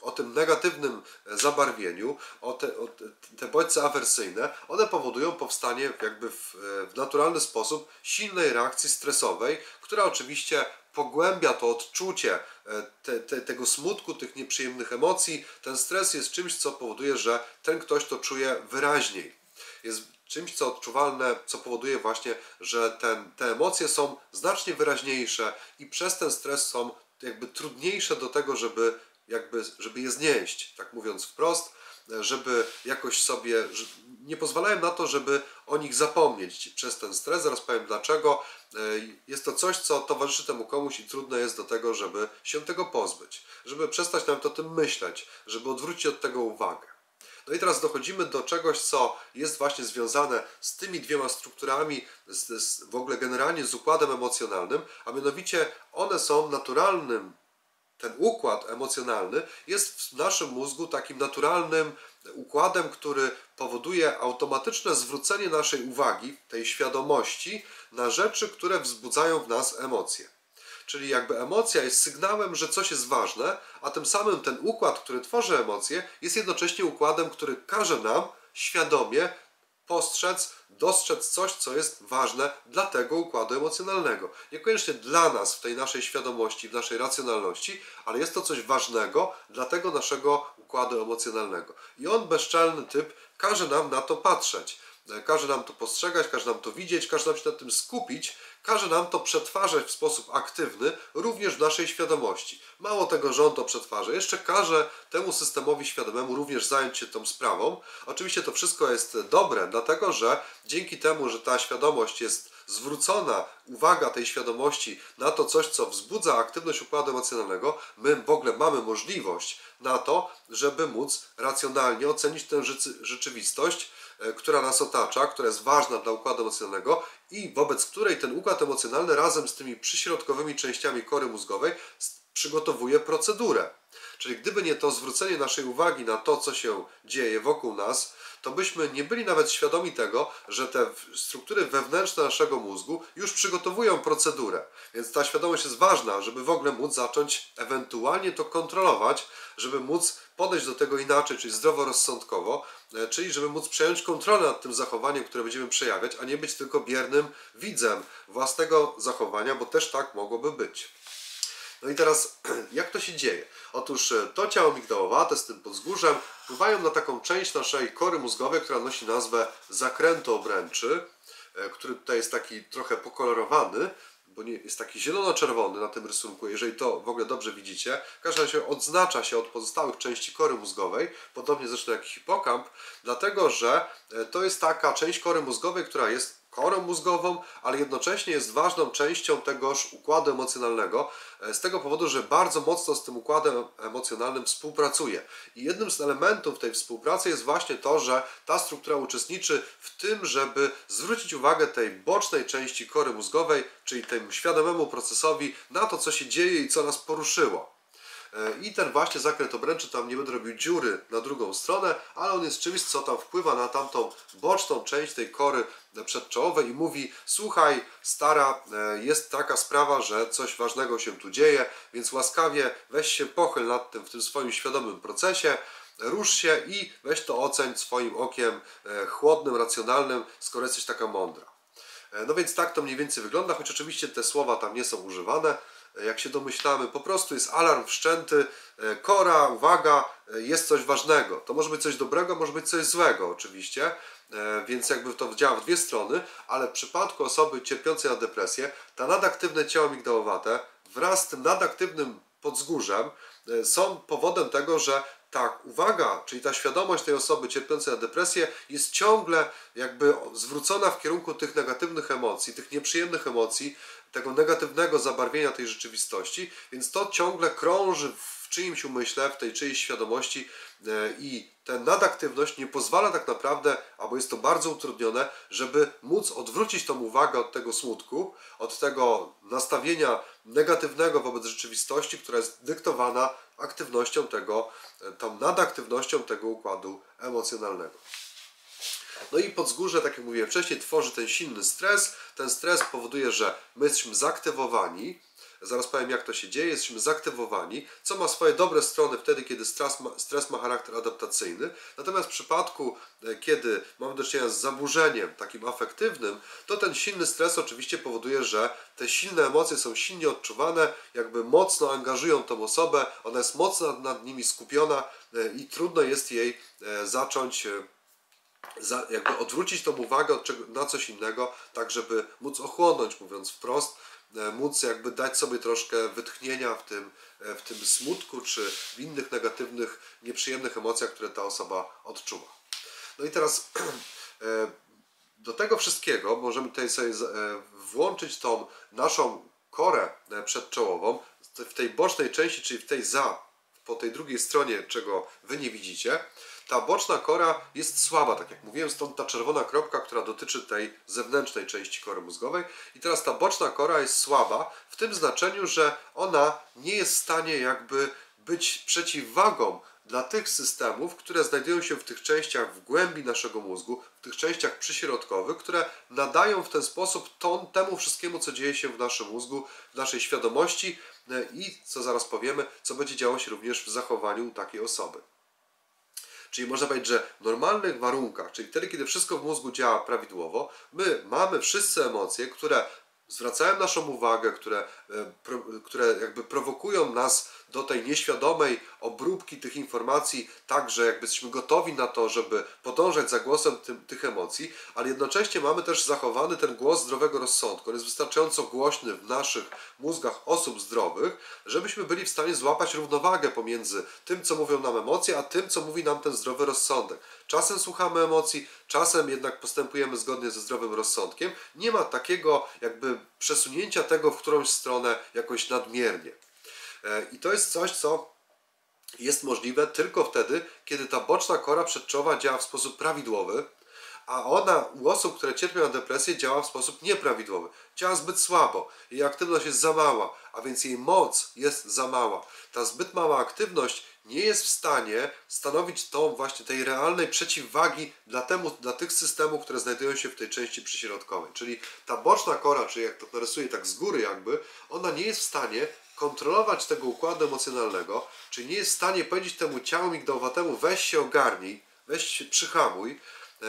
o tym negatywnym zabarwieniu, o te, o te bodźce awersyjne, one powodują powstanie jakby w, w naturalny sposób silnej reakcji stresowej, która oczywiście pogłębia to odczucie te, te, tego smutku, tych nieprzyjemnych emocji. Ten stres jest czymś, co powoduje, że ten ktoś to czuje wyraźniej. Jest czymś, co odczuwalne, co powoduje właśnie, że ten, te emocje są znacznie wyraźniejsze i przez ten stres są jakby trudniejsze do tego, żeby, jakby, żeby je znieść, tak mówiąc wprost, żeby jakoś sobie, nie pozwalają na to, żeby o nich zapomnieć przez ten stres. Zaraz powiem dlaczego. Jest to coś, co towarzyszy temu komuś i trudno jest do tego, żeby się tego pozbyć, żeby przestać nawet o tym myśleć, żeby odwrócić od tego uwagę. No i teraz dochodzimy do czegoś, co jest właśnie związane z tymi dwiema strukturami, z, z, w ogóle generalnie z układem emocjonalnym, a mianowicie one są naturalnym, ten układ emocjonalny jest w naszym mózgu takim naturalnym układem, który powoduje automatyczne zwrócenie naszej uwagi, tej świadomości, na rzeczy, które wzbudzają w nas emocje. Czyli jakby emocja jest sygnałem, że coś jest ważne, a tym samym ten układ, który tworzy emocje, jest jednocześnie układem, który każe nam świadomie postrzec, dostrzec coś, co jest ważne dla tego układu emocjonalnego. Niekoniecznie dla nas w tej naszej świadomości, w naszej racjonalności, ale jest to coś ważnego dla tego naszego układu emocjonalnego. I on, bezczelny typ, każe nam na to patrzeć. Każe nam to postrzegać, każe nam to widzieć, każe nam się na tym skupić, każe nam to przetwarzać w sposób aktywny również w naszej świadomości. Mało tego, że on to przetwarza, jeszcze każe temu systemowi świadomemu również zająć się tą sprawą. Oczywiście to wszystko jest dobre, dlatego że dzięki temu, że ta świadomość jest zwrócona, uwaga tej świadomości na to coś, co wzbudza aktywność układu emocjonalnego, my w ogóle mamy możliwość na to, żeby móc racjonalnie ocenić tę rzeczywistość, która nas otacza, która jest ważna dla układu emocjonalnego i wobec której ten układ emocjonalny razem z tymi przyśrodkowymi częściami kory mózgowej przygotowuje procedurę. Czyli gdyby nie to zwrócenie naszej uwagi na to, co się dzieje wokół nas, to byśmy nie byli nawet świadomi tego, że te struktury wewnętrzne naszego mózgu już przygotowują procedurę. Więc ta świadomość jest ważna, żeby w ogóle móc zacząć ewentualnie to kontrolować, żeby móc podejść do tego inaczej, czyli zdroworozsądkowo, czyli żeby móc przejąć kontrolę nad tym zachowaniem, które będziemy przejawiać, a nie być tylko biernym widzem własnego zachowania, bo też tak mogłoby być. No i teraz, jak to się dzieje? Otóż to ciało migdałowate z tym podzgórzem wpływają na taką część naszej kory mózgowej, która nosi nazwę zakrętu obręczy, który tutaj jest taki trochę pokolorowany, bo nie, jest taki zielono-czerwony na tym rysunku, jeżeli to w ogóle dobrze widzicie. W każdym razie odznacza się od pozostałych części kory mózgowej, podobnie zresztą jak hipokamp, dlatego że to jest taka część kory mózgowej, która jest korą mózgową, ale jednocześnie jest ważną częścią tegoż układu emocjonalnego, z tego powodu, że bardzo mocno z tym układem emocjonalnym współpracuje. I jednym z elementów tej współpracy jest właśnie to, że ta struktura uczestniczy w tym, żeby zwrócić uwagę tej bocznej części kory mózgowej, czyli temu świadomemu procesowi, na to, co się dzieje i co nas poruszyło. I ten właśnie zakręt obręczy, tam nie będę robił dziury na drugą stronę, ale on jest czymś, co tam wpływa na tamtą boczną część tej kory przedczołowej i mówi: słuchaj stara, jest taka sprawa, że coś ważnego się tu dzieje, więc łaskawie weź się pochyl nad tym w tym swoim świadomym procesie, rusz się i weź to oceń swoim okiem chłodnym, racjonalnym, skoro jesteś taka mądra. No więc tak to mniej więcej wygląda, choć oczywiście te słowa tam nie są używane. Jak się domyślamy, po prostu jest alarm wszczęty, kora, uwaga, jest coś ważnego. To może być coś dobrego, może być coś złego oczywiście, więc jakby to działa w dwie strony, ale w przypadku osoby cierpiącej na depresję, ta nadaktywne ciało migdałowate wraz z tym nadaktywnym podzgórzem są powodem tego, że ta uwaga, czyli ta świadomość tej osoby cierpiącej na depresję jest ciągle jakby zwrócona w kierunku tych negatywnych emocji, tych nieprzyjemnych emocji, tego negatywnego zabarwienia tej rzeczywistości, więc to ciągle krąży w czyimś umyśle, w tej czyjejś świadomości i ta nadaktywność nie pozwala tak naprawdę, albo jest to bardzo utrudnione, żeby móc odwrócić tą uwagę od tego smutku, od tego nastawienia negatywnego wobec rzeczywistości, która jest dyktowana aktywnością tego, tą nadaktywnością tego układu emocjonalnego. No i podzgórze, tak jak mówiłem wcześniej, tworzy ten silny stres. Ten stres powoduje, że my jesteśmy zaktywowani, Zaraz powiem, jak to się dzieje. Jesteśmy zaktywowani, co ma swoje dobre strony wtedy, kiedy stres ma, stres ma charakter adaptacyjny. Natomiast w przypadku, kiedy mamy do czynienia z zaburzeniem takim afektywnym, to ten silny stres oczywiście powoduje, że te silne emocje są silnie odczuwane, jakby mocno angażują tą osobę, ona jest mocno nad, nad nimi skupiona i trudno jest jej zacząć Za, jakby odwrócić tą uwagę od czego, na coś innego, tak żeby móc ochłonąć, mówiąc wprost, móc jakby dać sobie troszkę wytchnienia w tym, w tym smutku, czy w innych negatywnych, nieprzyjemnych emocjach, które ta osoba odczuwa. No i teraz do tego wszystkiego możemy tutaj sobie włączyć tą naszą korę przedczołową w tej bocznej części, czyli w tej za, po tej drugiej stronie, czego wy nie widzicie. Ta boczna kora jest słaba, tak jak mówiłem, stąd ta czerwona kropka, która dotyczy tej zewnętrznej części kory mózgowej. I teraz ta boczna kora jest słaba w tym znaczeniu, że ona nie jest w stanie jakby być przeciwwagą dla tych systemów, które znajdują się w tych częściach w głębi naszego mózgu, w tych częściach przyśrodkowych, które nadają w ten sposób ton temu wszystkiemu, co dzieje się w naszym mózgu, w naszej świadomości i, co zaraz powiemy, co będzie działo się również w zachowaniu takiej osoby. Czyli można powiedzieć, że w normalnych warunkach, czyli wtedy, kiedy wszystko w mózgu działa prawidłowo, my mamy wszyscy emocje, które zwracają naszą uwagę, które, które jakby prowokują nas do tej nieświadomej obróbki tych informacji, tak, że jakby jesteśmy gotowi na to, żeby podążać za głosem tym, tych emocji, ale jednocześnie mamy też zachowany ten głos zdrowego rozsądku. On jest wystarczająco głośny w naszych mózgach osób zdrowych, żebyśmy byli w stanie złapać równowagę pomiędzy tym, co mówią nam emocje, a tym, co mówi nam ten zdrowy rozsądek. Czasem słuchamy emocji, czasem jednak postępujemy zgodnie ze zdrowym rozsądkiem. Nie ma takiego jakby przesunięcia tego w którąś stronę jakoś nadmiernie. I to jest coś, co jest możliwe tylko wtedy, kiedy ta boczna kora przedczołowa działa w sposób prawidłowy, a ona u osób, które cierpią na depresję, działa w sposób nieprawidłowy. Działa zbyt słabo, jej aktywność jest za mała, a więc jej moc jest za mała. Ta zbyt mała aktywność nie jest w stanie stanowić tą właśnie tej realnej przeciwwagi dla, temu, dla tych systemów, które znajdują się w tej części przyśrodkowej. Czyli ta boczna kora, czyli jak to narysuję tak z góry jakby, ona nie jest w stanie kontrolować tego układu emocjonalnego, czyli nie jest w stanie powiedzieć temu ciału migdałowatemu weź się ogarnij, weź się przyhamuj,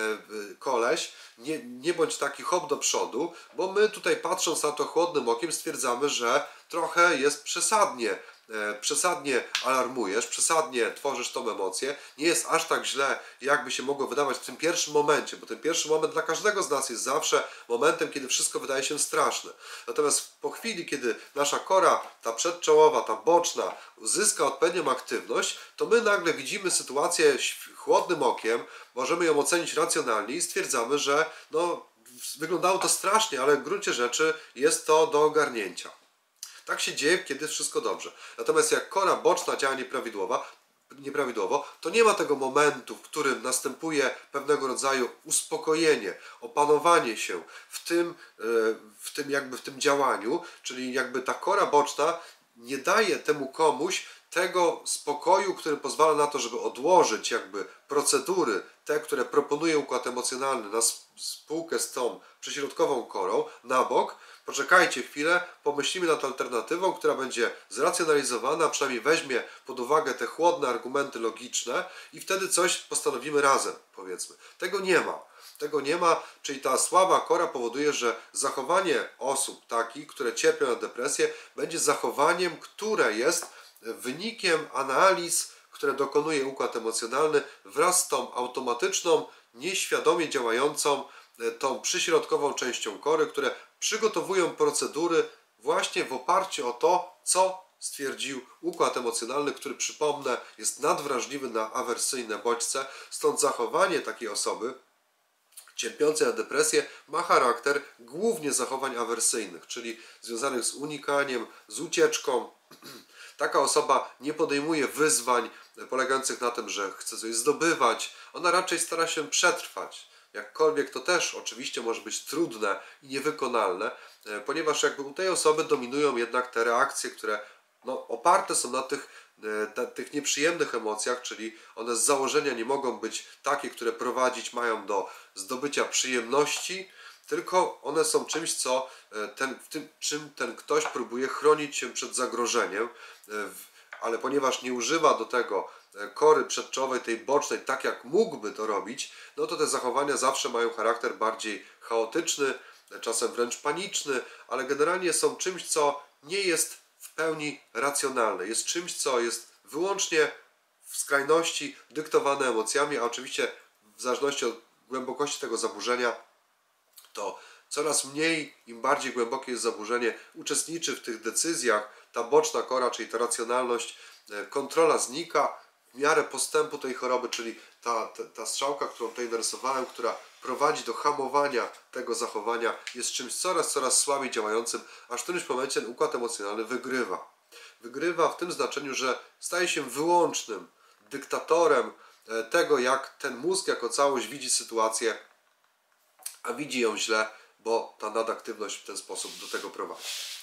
koleś, nie, nie bądź taki hop do przodu, bo my tutaj patrząc na to chłodnym okiem stwierdzamy, że trochę jest przesadnie, przesadnie alarmujesz, przesadnie tworzysz tą emocję, nie jest aż tak źle, jakby się mogło wydawać w tym pierwszym momencie, bo ten pierwszy moment dla każdego z nas jest zawsze momentem, kiedy wszystko wydaje się straszne. Natomiast po chwili, kiedy nasza kora, ta przedczołowa, ta boczna, zyska odpowiednią aktywność, to my nagle widzimy sytuację chłodnym okiem, możemy ją ocenić racjonalnie i stwierdzamy, że no, wyglądało to strasznie, ale w gruncie rzeczy jest to do ogarnięcia. Tak się dzieje, kiedy jest wszystko dobrze. Natomiast jak kora boczna działa nieprawidłowa, nieprawidłowo, to nie ma tego momentu, w którym następuje pewnego rodzaju uspokojenie, opanowanie się w tym, w tym, jakby w tym działaniu, czyli jakby ta kora boczna nie daje temu komuś tego spokoju, który pozwala na to, żeby odłożyć jakby procedury, te, które proponuje układ emocjonalny na spółkę z tą przyśrodkową korą, na bok. Poczekajcie chwilę, pomyślimy nad alternatywą, która będzie zracjonalizowana, przynajmniej weźmie pod uwagę te chłodne argumenty logiczne i wtedy coś postanowimy razem, powiedzmy. Tego nie ma. Tego nie ma, czyli ta słaba kora powoduje, że zachowanie osób takich, które cierpią na depresję, będzie zachowaniem, które jest wynikiem analiz, które dokonuje układ emocjonalny wraz z tą automatyczną, nieświadomie działającą tą przyśrodkową częścią kory, które przygotowują procedury właśnie w oparciu o to, co stwierdził układ emocjonalny, który, przypomnę, jest nadwrażliwy na awersyjne bodźce. Stąd zachowanie takiej osoby cierpiącej na depresję ma charakter głównie zachowań awersyjnych, czyli związanych z unikaniem, z ucieczką. Taka osoba nie podejmuje wyzwań polegających na tym, że chce coś zdobywać. Ona raczej stara się przetrwać. Jakkolwiek to też oczywiście może być trudne i niewykonalne, ponieważ jakby u tej osoby dominują jednak te reakcje, które no, oparte są na tych, na tych nieprzyjemnych emocjach, czyli one z założenia nie mogą być takie, które prowadzić mają do zdobycia przyjemności, tylko one są czymś, co ten, w tym, czym ten ktoś próbuje chronić się przed zagrożeniem, ale ponieważ nie używa do tego kory przedczołowej, tej bocznej, tak jak mógłby to robić, no to te zachowania zawsze mają charakter bardziej chaotyczny, czasem wręcz paniczny, ale generalnie są czymś, co nie jest w pełni racjonalne. Jest czymś, co jest wyłącznie w skrajności dyktowane emocjami, a oczywiście w zależności od głębokości tego zaburzenia, to coraz mniej, im bardziej głębokie jest zaburzenie, uczestniczy w tych decyzjach. Ta boczna kora, czyli ta racjonalność, kontrola znika w miarę postępu tej choroby, czyli ta, ta, ta strzałka, którą tutaj narysowałem, która prowadzi do hamowania tego zachowania, jest czymś coraz, coraz słabiej działającym, aż w którymś momencie ten układ emocjonalny wygrywa. Wygrywa w tym znaczeniu, że staje się wyłącznym dyktatorem tego, jak ten mózg jako całość widzi sytuację, a widzi ją źle, bo ta nadaktywność w ten sposób do tego prowadzi.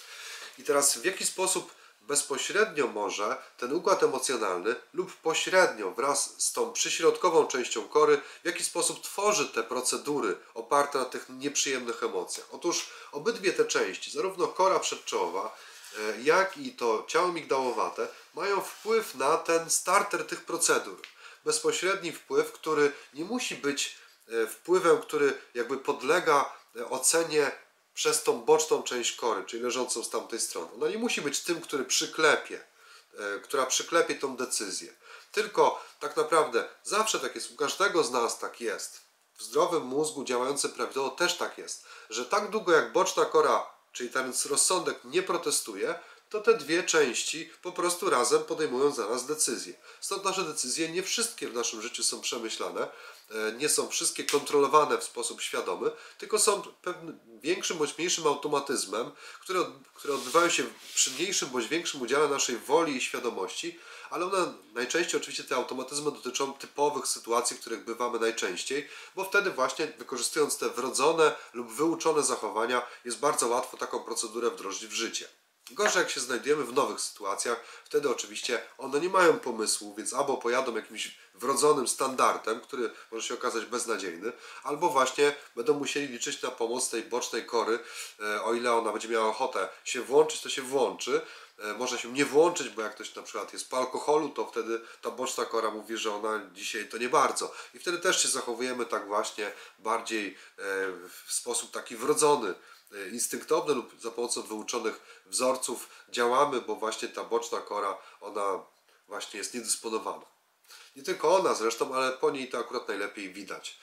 I teraz w jaki sposób bezpośrednio może ten układ emocjonalny lub pośrednio wraz z tą przyśrodkową częścią kory, w jaki sposób tworzy te procedury oparte na tych nieprzyjemnych emocjach? Otóż obydwie te części, zarówno kora przedczołowa, jak i to ciało migdałowate, mają wpływ na ten starter tych procedur. Bezpośredni wpływ, który nie musi być wpływem, który jakby podlega ocenie przez tą boczną część kory, czyli leżącą z tamtej strony. Ona nie musi być tym, który przyklepie, która przyklepie tą decyzję. Tylko tak naprawdę zawsze tak jest, u każdego z nas tak jest. W zdrowym mózgu działającym prawidłowo też tak jest, że tak długo jak boczna kora, czyli ten rozsądek nie protestuje, to te dwie części po prostu razem podejmują za nas decyzje. Stąd nasze decyzje nie wszystkie w naszym życiu są przemyślane, nie są wszystkie kontrolowane w sposób świadomy, tylko są pewnym większym bądź mniejszym automatyzmem, które, które odbywają się przy mniejszym bądź większym udziale naszej woli i świadomości, ale one najczęściej oczywiście te automatyzmy dotyczą typowych sytuacji, w których bywamy najczęściej, bo wtedy właśnie wykorzystując te wrodzone lub wyuczone zachowania jest bardzo łatwo taką procedurę wdrożyć w życie. Gorzej jak się znajdujemy w nowych sytuacjach, wtedy oczywiście one nie mają pomysłu, więc albo pojadą jakimś wrodzonym standardem, który może się okazać beznadziejny, albo właśnie będą musieli liczyć na pomoc tej bocznej kory, o ile ona będzie miała ochotę się włączyć, to się włączy. Może się nie włączyć, bo jak ktoś na przykład jest po alkoholu, to wtedy ta boczna kora mówi, że ona dzisiaj to nie bardzo. I wtedy też się zachowujemy tak właśnie bardziej w sposób taki wrodzony, instynktowny lub za pomocą wyuczonych wzorców działamy, bo właśnie ta boczna kora, ona właśnie jest niedysponowana. Nie tylko ona zresztą, ale po niej to akurat najlepiej widać,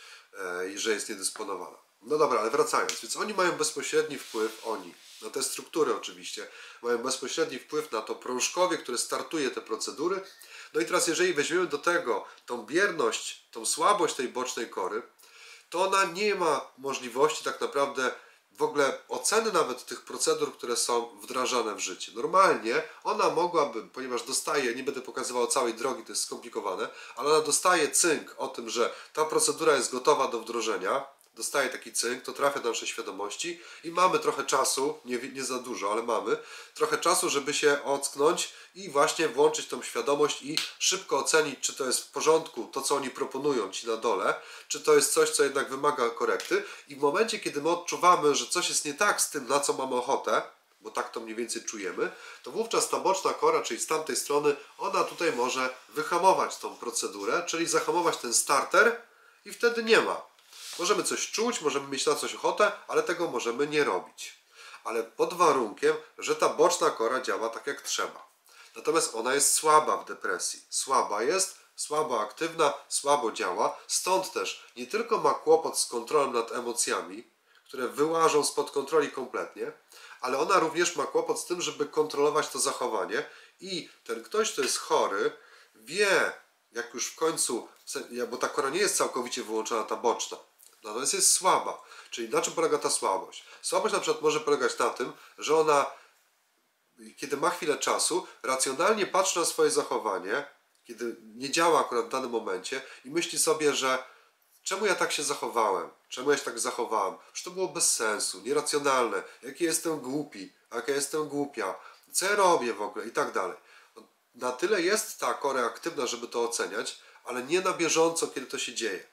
że jest niedysponowana. No dobra, ale wracając, więc oni mają bezpośredni wpływ, oni, na te struktury oczywiście, mają bezpośredni wpływ na to prążkowie, które startuje te procedury. No i teraz jeżeli weźmiemy do tego tą bierność, tą słabość tej bocznej kory, to ona nie ma możliwości tak naprawdę w ogóle oceny nawet tych procedur, które są wdrażane w życie. Normalnie ona mogłaby, ponieważ dostaje, nie będę pokazywał całej drogi, to jest skomplikowane, ale ona dostaje cynk o tym, że ta procedura jest gotowa do wdrożenia, dostaje taki cynk, to trafia do naszej świadomości i mamy trochę czasu, nie, nie za dużo, ale mamy trochę czasu, żeby się ocknąć i właśnie włączyć tą świadomość i szybko ocenić, czy to jest w porządku, to co oni proponują ci na dole, czy to jest coś, co jednak wymaga korekty. I w momencie, kiedy my odczuwamy, że coś jest nie tak z tym, na co mamy ochotę, bo tak to mniej więcej czujemy, to wówczas ta boczna kora, czyli z tamtej strony, ona tutaj może wyhamować tą procedurę, czyli zahamować ten starter i wtedy nie ma. Możemy coś czuć, możemy mieć na coś ochotę, ale tego możemy nie robić. Ale pod warunkiem, że ta boczna kora działa tak jak trzeba. Natomiast ona jest słaba w depresji. Słaba jest, słabo aktywna, słabo działa. Stąd też nie tylko ma kłopot z kontrolą nad emocjami, które wyłażą spod kontroli kompletnie, ale ona również ma kłopot z tym, żeby kontrolować to zachowanie. I ten ktoś, kto jest chory, wie, jak już w końcu, bo ta kora nie jest całkowicie wyłączona, ta boczna, natomiast jest słaba. Czyli na czym polega ta słabość? Słabość na przykład może polegać na tym, że ona, kiedy ma chwilę czasu, racjonalnie patrzy na swoje zachowanie, kiedy nie działa akurat w danym momencie i myśli sobie, że czemu ja tak się zachowałem? Czemu ja się tak zachowałem? Że to było bez sensu, nieracjonalne, jaki jestem głupi, jaka jestem głupia, co ja robię w ogóle i tak dalej. Na tyle jest ta kora aktywna, żeby to oceniać, ale nie na bieżąco, kiedy to się dzieje.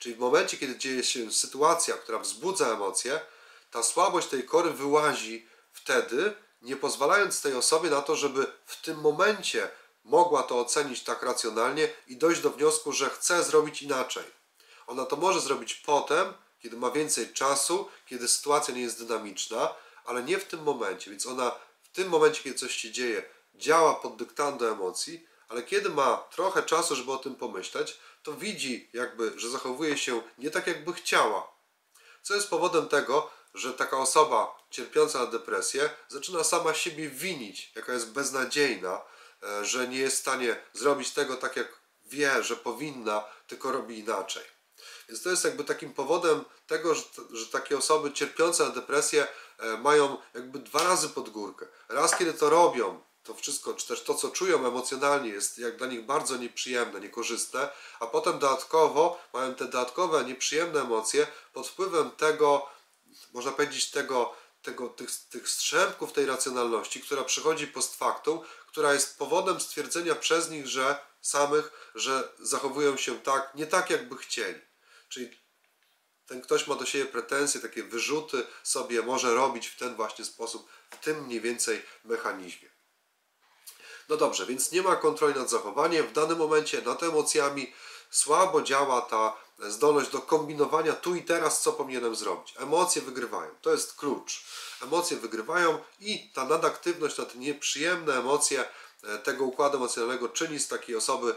Czyli w momencie, kiedy dzieje się sytuacja, która wzbudza emocje, ta słabość tej kory wyłazi wtedy, nie pozwalając tej osobie na to, żeby w tym momencie mogła to ocenić tak racjonalnie i dojść do wniosku, że chce zrobić inaczej. Ona to może zrobić potem, kiedy ma więcej czasu, kiedy sytuacja nie jest dynamiczna, ale nie w tym momencie. Więc ona w tym momencie, kiedy coś się dzieje, działa pod dyktando emocji, ale kiedy ma trochę czasu, żeby o tym pomyśleć, to widzi jakby, że zachowuje się nie tak, jakby chciała. Co jest powodem tego, że taka osoba cierpiąca na depresję zaczyna sama siebie winić, jaka jest beznadziejna, że nie jest w stanie zrobić tego tak, jak wie, że powinna, tylko robi inaczej. Więc to jest jakby takim powodem tego, że, że takie osoby cierpiące na depresję mają jakby dwa razy pod górkę. Raz, kiedy to robią, to wszystko, czy też to, co czują emocjonalnie, jest jak dla nich bardzo nieprzyjemne, niekorzystne, a potem dodatkowo mają te dodatkowe nieprzyjemne emocje pod wpływem tego, można powiedzieć, tego, tego, tych, tych strzępków tej racjonalności, która przychodzi post factum, która jest powodem stwierdzenia przez nich, że samych, że zachowują się tak, nie tak, jakby chcieli. Czyli ten ktoś ma do siebie pretensje, takie wyrzuty sobie może robić w ten właśnie sposób, w tym mniej więcej mechanizmie. No dobrze, więc nie ma kontroli nad zachowaniem. W danym momencie nad emocjami słabo działa ta zdolność do kombinowania tu i teraz, co powinienem zrobić. Emocje wygrywają. To jest klucz. Emocje wygrywają i ta nadaktywność na te nieprzyjemne emocje tego układu emocjonalnego czyni z takiej osoby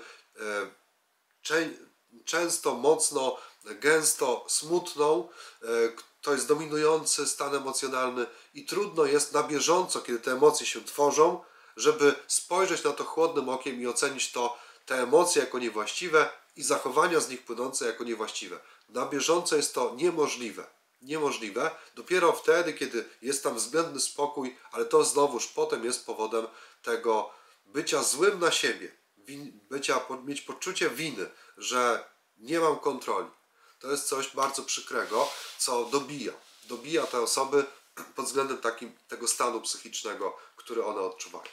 często, mocno, gęsto smutną. To jest dominujący stan emocjonalny i trudno jest na bieżąco, kiedy te emocje się tworzą, żeby spojrzeć na to chłodnym okiem i ocenić to, te emocje jako niewłaściwe i zachowania z nich płynące jako niewłaściwe. Na bieżąco jest to niemożliwe. Niemożliwe. Dopiero wtedy, kiedy jest tam względny spokój, ale to znowuż potem jest powodem tego bycia złym na siebie, win, bycia, mieć poczucie winy, że nie mam kontroli. To jest coś bardzo przykrego, co dobija. Dobija te osoby pod względem takim, tego stanu psychicznego, który one odczuwają.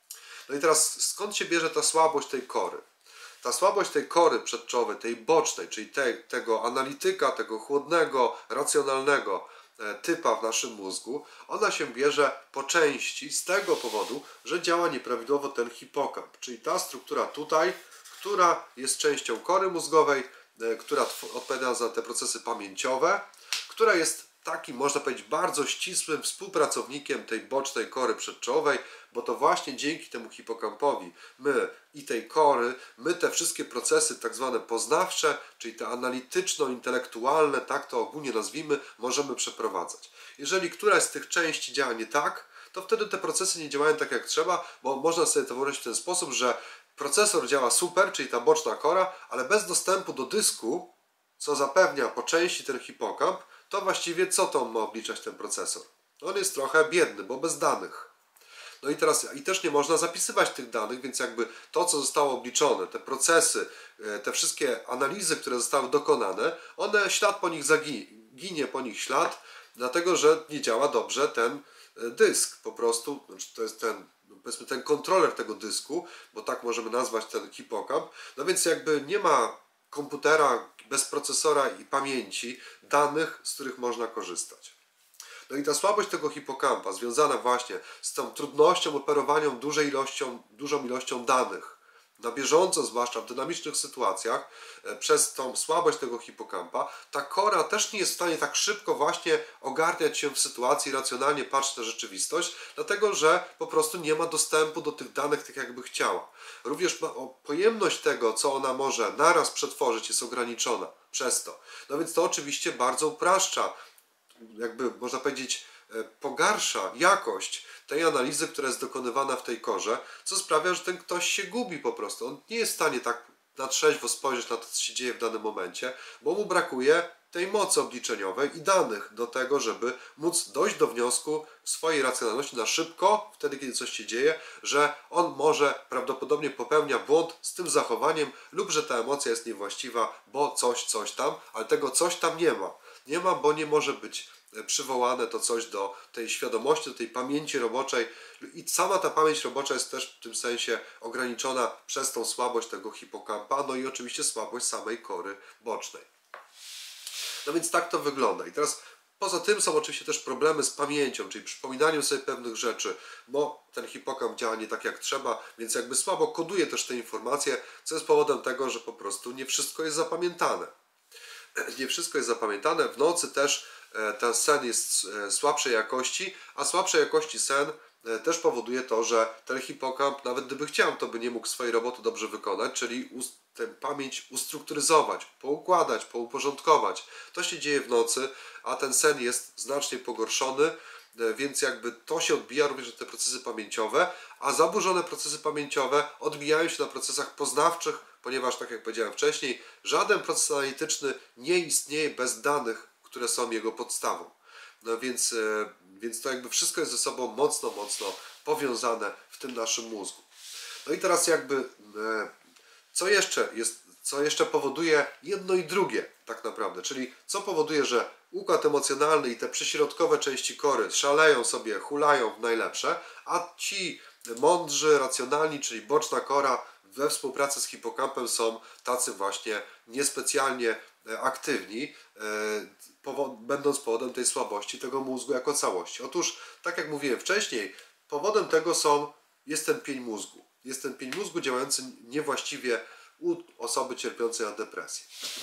No i teraz skąd się bierze ta słabość tej kory? Ta słabość tej kory przedczołowej, tej bocznej, czyli te, tego analityka, tego chłodnego, racjonalnego typa w naszym mózgu, ona się bierze po części z tego powodu, że działa nieprawidłowo ten hipokamp, czyli ta struktura tutaj, która jest częścią kory mózgowej, która odpowiada za te procesy pamięciowe, która jest takim, można powiedzieć, bardzo ścisłym współpracownikiem tej bocznej kory przedczołowej, bo to właśnie dzięki temu hipokampowi my i tej kory, my te wszystkie procesy tak zwane poznawcze, czyli te analityczno-intelektualne, tak to ogólnie nazwijmy, możemy przeprowadzać. Jeżeli któraś z tych części działa nie tak, to wtedy te procesy nie działają tak jak trzeba, bo można sobie to wyobrazić w ten sposób, że procesor działa super, czyli ta boczna kora, ale bez dostępu do dysku, co zapewnia po części ten hipokamp, to właściwie co to ma obliczać ten procesor? On jest trochę biedny, bo bez danych. No i teraz i też nie można zapisywać tych danych, więc jakby to, co zostało obliczone, te procesy, te wszystkie analizy, które zostały dokonane, one ślad po nich zaginie, ginie po nich ślad, dlatego że nie działa dobrze ten dysk. Po prostu, znaczy to jest ten, powiedzmy, ten kontroler tego dysku, bo tak możemy nazwać ten hipokamp. No więc jakby nie ma komputera bez procesora i pamięci danych, z których można korzystać. No i ta słabość tego hipokampa związana właśnie z tą trudnością operowania dużej ilością, dużą ilością danych, na bieżąco, zwłaszcza w dynamicznych sytuacjach, przez tą słabość tego hipokampa, ta kora też nie jest w stanie tak szybko właśnie ogarniać się w sytuacji, racjonalnie patrzeć na rzeczywistość, dlatego że po prostu nie ma dostępu do tych danych tak jakby chciała. Również pojemność tego, co ona może naraz przetworzyć, jest ograniczona przez to. No więc to oczywiście bardzo upraszcza, jakby można powiedzieć, pogarsza jakość tej analizy, która jest dokonywana w tej korze, co sprawia, że ten ktoś się gubi po prostu. On nie jest w stanie tak na trzeźwo spojrzeć na to, co się dzieje w danym momencie, bo mu brakuje tej mocy obliczeniowej i danych do tego, żeby móc dojść do wniosku w swojej racjonalności na szybko, wtedy kiedy coś się dzieje, że on może prawdopodobnie popełnia błąd z tym zachowaniem lub że ta emocja jest niewłaściwa, bo coś, coś tam, ale tego coś tam nie ma. Nie ma, bo nie może być przywołane to coś do tej świadomości, do tej pamięci roboczej i sama ta pamięć robocza jest też w tym sensie ograniczona przez tą słabość tego hipokampa, no i oczywiście słabość samej kory bocznej. No więc tak to wygląda. I teraz poza tym są oczywiście też problemy z pamięcią, czyli przypominaniem sobie pewnych rzeczy, bo ten hipokamp działa nie tak jak trzeba, więc jakby słabo koduje też te informacje, co jest powodem tego, że po prostu nie wszystko jest zapamiętane. Nie wszystko jest zapamiętane. W nocy też ten sen jest słabszej jakości, a słabszej jakości sen też powoduje to, że ten hipokamp, nawet gdyby chciał, to by nie mógł swojej roboty dobrze wykonać, czyli tę pamięć ustrukturyzować, poukładać, pouporządkować. To się dzieje w nocy, a ten sen jest znacznie pogorszony, więc jakby to się odbija również na te procesy pamięciowe, a zaburzone procesy pamięciowe odbijają się na procesach poznawczych, ponieważ, tak jak powiedziałem wcześniej, żaden proces analityczny nie istnieje bez danych, które są jego podstawą. No więc, więc to jakby wszystko jest ze sobą mocno, mocno powiązane w tym naszym mózgu. No i teraz jakby co jeszcze jest, co jeszcze powoduje jedno i drugie tak naprawdę, czyli co powoduje, że układ emocjonalny i te przyśrodkowe części kory szaleją sobie, hulają w najlepsze, a ci mądrzy, racjonalni, czyli boczna kora we współpracy z hipokampem są tacy właśnie niespecjalnie aktywni, będąc powodem tej słabości tego mózgu jako całości. Otóż, tak jak mówiłem wcześniej, powodem tego są, jest ten pień mózgu. Jest ten pień mózgu działający niewłaściwie u osoby cierpiącej na depresję.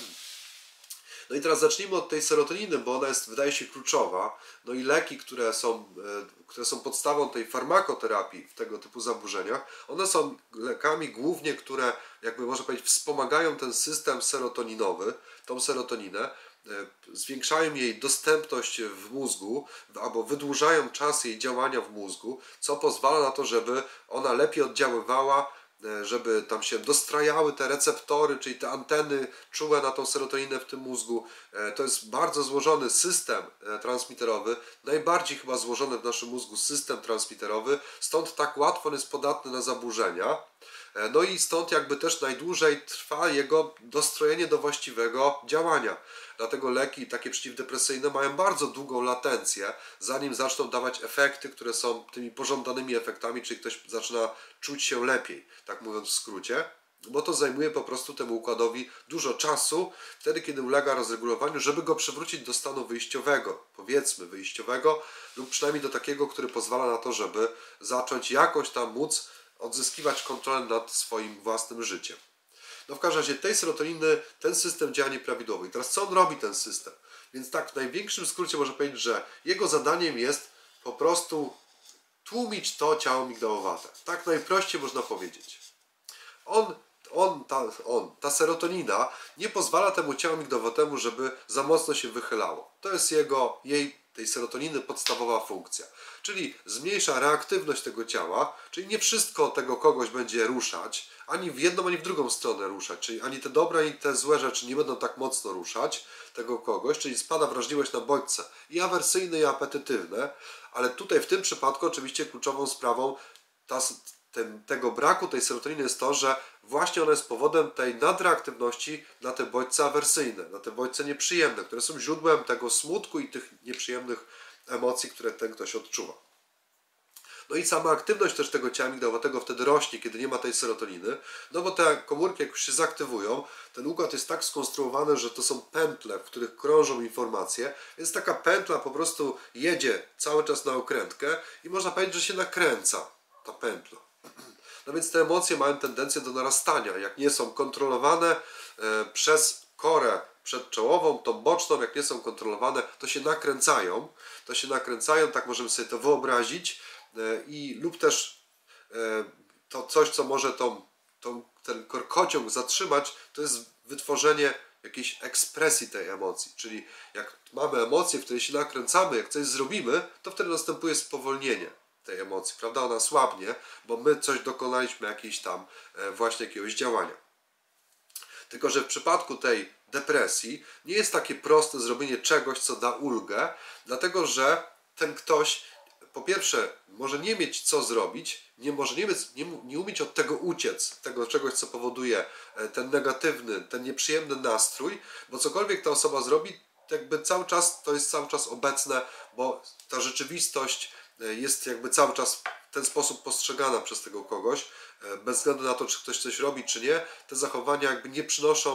No i teraz zacznijmy od tej serotoniny, bo ona jest, wydaje się, kluczowa. No i leki, które są, które są podstawą tej farmakoterapii w tego typu zaburzeniach, one są lekami głównie, które, jakby można powiedzieć, wspomagają ten system serotoninowy, tą serotoninę, zwiększają jej dostępność w mózgu albo wydłużają czas jej działania w mózgu, co pozwala na to, żeby ona lepiej oddziaływała, żeby tam się dostrajały te receptory, czyli te anteny czułe na tą serotoninę w tym mózgu. To jest bardzo złożony system transmiterowy, najbardziej chyba złożony w naszym mózgu system transmiterowy, stąd tak łatwo on jest podatny na zaburzenia. No i stąd jakby też najdłużej trwa jego dostrojenie do właściwego działania. Dlatego leki takie przeciwdepresyjne mają bardzo długą latencję, zanim zaczną dawać efekty, które są tymi pożądanymi efektami, czyli ktoś zaczyna czuć się lepiej, tak mówiąc w skrócie, bo to zajmuje po prostu temu układowi dużo czasu, wtedy kiedy ulega rozregulowaniu, żeby go przywrócić do stanu wyjściowego, powiedzmy wyjściowego, lub przynajmniej do takiego, który pozwala na to, żeby zacząć jakoś tam móc odzyskiwać kontrolę nad swoim własnym życiem. No w każdym razie tej serotoniny, ten system działa nieprawidłowo. I teraz co on robi, ten system? Więc tak, w największym skrócie można powiedzieć, że jego zadaniem jest po prostu tłumić to ciało migdałowate. Tak najprościej można powiedzieć. On, on, ta, on, ta serotonina nie pozwala temu ciału migdałowatemu, żeby za mocno się wychylało. To jest jego, jej, tej serotoniny podstawowa funkcja. Czyli zmniejsza reaktywność tego ciała, czyli nie wszystko tego kogoś będzie ruszać, ani w jedną, ani w drugą stronę ruszać, czyli ani te dobre, ani te złe rzeczy nie będą tak mocno ruszać tego kogoś, czyli spada wrażliwość na bodźce i awersyjne, i apetytywne, ale tutaj w tym przypadku oczywiście kluczową sprawą ta, ten, tego braku tej serotoniny jest to, że właśnie ona jest powodem tej nadreaktywności na te bodźce awersyjne, na te bodźce nieprzyjemne, które są źródłem tego smutku i tych nieprzyjemnych emocji, które ten ktoś odczuwa. No i sama aktywność też tego ciała migdałowatego wtedy rośnie, kiedy nie ma tej serotoniny, no bo te komórki jak już się zaktywują, ten układ jest tak skonstruowany, że to są pętle, w których krążą informacje, więc taka pętla po prostu jedzie cały czas na okrętkę i można powiedzieć, że się nakręca ta pętla. No więc te emocje mają tendencję do narastania, jak nie są kontrolowane e, przez korę przedczołową, tą boczną, jak nie są kontrolowane, to się nakręcają, to się nakręcają, tak możemy sobie to wyobrazić, i lub też to coś, co może tą, tą, ten korkociąg zatrzymać, to jest wytworzenie jakiejś ekspresji tej emocji, czyli jak mamy emocje, w której się nakręcamy, jak coś zrobimy, to wtedy następuje spowolnienie tej emocji, prawda? Ona słabnie, bo my coś dokonaliśmy, jakiejś tam właśnie jakiegoś działania. Tylko że w przypadku tej depresji nie jest takie proste zrobienie czegoś, co da ulgę, dlatego że ten ktoś po pierwsze może nie mieć co zrobić, nie może nie, mieć, nie, nie umieć od tego uciec, tego czegoś, co powoduje ten negatywny, ten nieprzyjemny nastrój, bo cokolwiek ta osoba zrobi, jakby cały czas to jest cały czas obecne, bo ta rzeczywistość jest jakby cały czas w ten sposób postrzegana przez tego kogoś, bez względu na to, czy ktoś coś robi, czy nie, te zachowania jakby nie przynoszą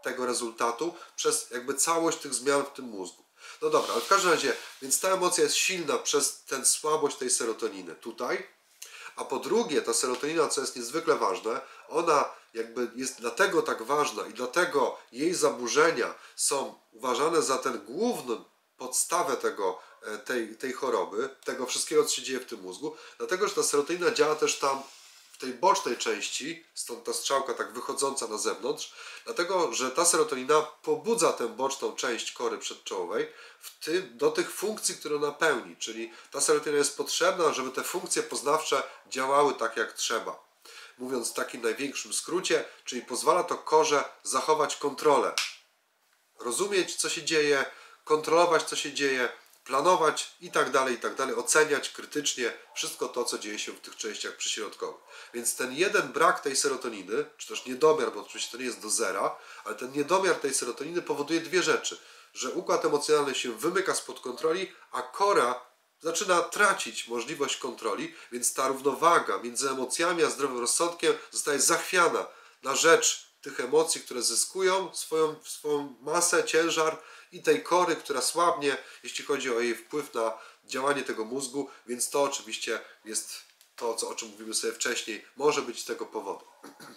tego rezultatu przez jakby całość tych zmian w tym mózgu. No dobra, ale w każdym razie, więc ta emocja jest silna przez tę słabość tej serotoniny tutaj, a po drugie ta serotonina, co jest niezwykle ważne, ona jakby jest dlatego tak ważna i dlatego jej zaburzenia są uważane za tę główną podstawę tego, tej, tej choroby, tego wszystkiego, co się dzieje w tym mózgu, dlatego, że ta serotonina działa też tam w tej bocznej części, stąd ta strzałka tak wychodząca na zewnątrz, dlatego, że ta serotonina pobudza tę boczną część kory przedczołowej w tym, do tych funkcji, które ona pełni, czyli ta serotonina jest potrzebna, żeby te funkcje poznawcze działały tak, jak trzeba. Mówiąc w takim największym skrócie, czyli pozwala to korze zachować kontrolę, rozumieć, co się dzieje, kontrolować, co się dzieje, planować i tak dalej, i tak dalej, oceniać krytycznie wszystko to, co dzieje się w tych częściach przyśrodkowych. Więc ten jeden brak tej serotoniny, czy też niedomiar, bo oczywiście to nie jest do zera, ale ten niedomiar tej serotoniny powoduje dwie rzeczy. Że układ emocjonalny się wymyka spod kontroli, a kora zaczyna tracić możliwość kontroli, więc ta równowaga między emocjami a zdrowym rozsądkiem zostaje zachwiana na rzecz tych emocji, które zyskują swoją, swoją masę, ciężar i tej kory, która słabnie, jeśli chodzi o jej wpływ na działanie tego mózgu, więc to oczywiście jest to, co, o czym mówimy sobie wcześniej, może być tego powodem.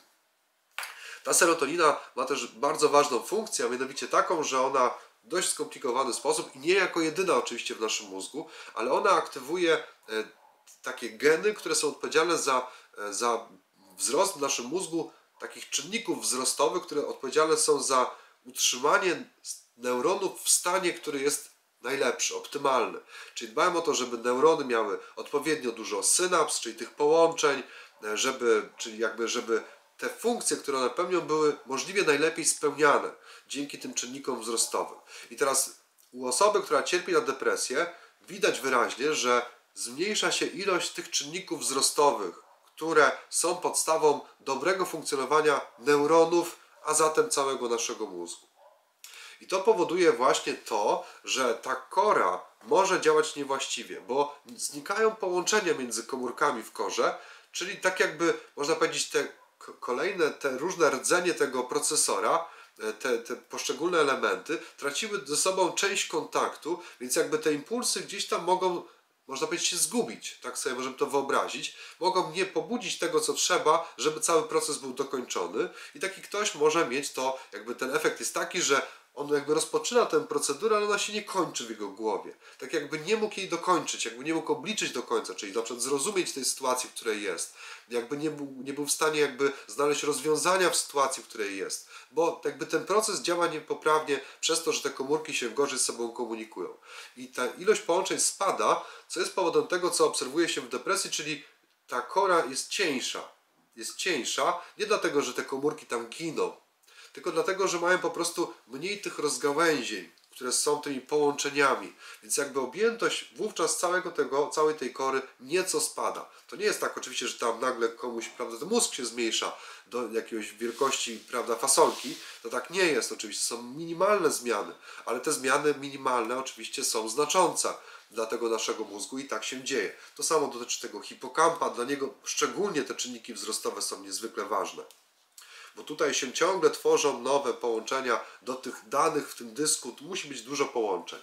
Ta serotonina ma też bardzo ważną funkcję, a mianowicie taką, że ona w dość skomplikowany sposób i nie jako jedyna oczywiście w naszym mózgu, ale ona aktywuje takie geny, które są odpowiedzialne za, za wzrost w naszym mózgu takich czynników wzrostowych, które odpowiedzialne są za utrzymanie neuronów w stanie, który jest najlepszy, optymalny. Czyli dbają o to, żeby neurony miały odpowiednio dużo synaps, czyli tych połączeń, żeby, czyli jakby, żeby te funkcje, które one pełnią, były możliwie najlepiej spełniane dzięki tym czynnikom wzrostowym. I teraz u osoby, która cierpi na depresję, widać wyraźnie, że zmniejsza się ilość tych czynników wzrostowych, które są podstawą dobrego funkcjonowania neuronów, a zatem całego naszego mózgu. I to powoduje właśnie to, że ta kora może działać niewłaściwie, bo znikają połączenia między komórkami w korze, czyli tak jakby, można powiedzieć, te kolejne, te różne rdzenie tego procesora, te, te poszczególne elementy traciły ze sobą część kontaktu, więc jakby te impulsy gdzieś tam mogą, można powiedzieć, się zgubić, tak sobie możemy to wyobrazić, mogą nie pobudzić tego, co trzeba, żeby cały proces był dokończony i taki ktoś może mieć to, jakby ten efekt jest taki, że on jakby rozpoczyna tę procedurę, ale ona się nie kończy w jego głowie. Tak jakby nie mógł jej dokończyć, jakby nie mógł obliczyć do końca, czyli na przykład zrozumieć tej sytuacji, w której jest. Jakby nie był, nie był w stanie jakby znaleźć rozwiązania w sytuacji, w której jest. Bo jakby ten proces działa niepoprawnie przez to, że te komórki się gorzej z sobą komunikują. I ta ilość połączeń spada, co jest powodem tego, co obserwuje się w depresji, czyli ta kora jest cieńsza. Jest cieńsza nie dlatego, że te komórki tam giną, tylko dlatego, że mają po prostu mniej tych rozgałęzień, które są tymi połączeniami. Więc jakby objętość wówczas całego tego, całej tej kory nieco spada. To nie jest tak oczywiście, że tam nagle komuś, prawda, ten mózg się zmniejsza do jakiejś wielkości, prawda, fasolki. To tak nie jest oczywiście. Są minimalne zmiany, ale te zmiany minimalne oczywiście są znaczące dla tego naszego mózgu i tak się dzieje. To samo dotyczy tego hipokampa. Dla niego szczególnie te czynniki wzrostowe są niezwykle ważne. Bo tutaj się ciągle tworzą nowe połączenia do tych danych w tym dysku, tu musi być dużo połączeń.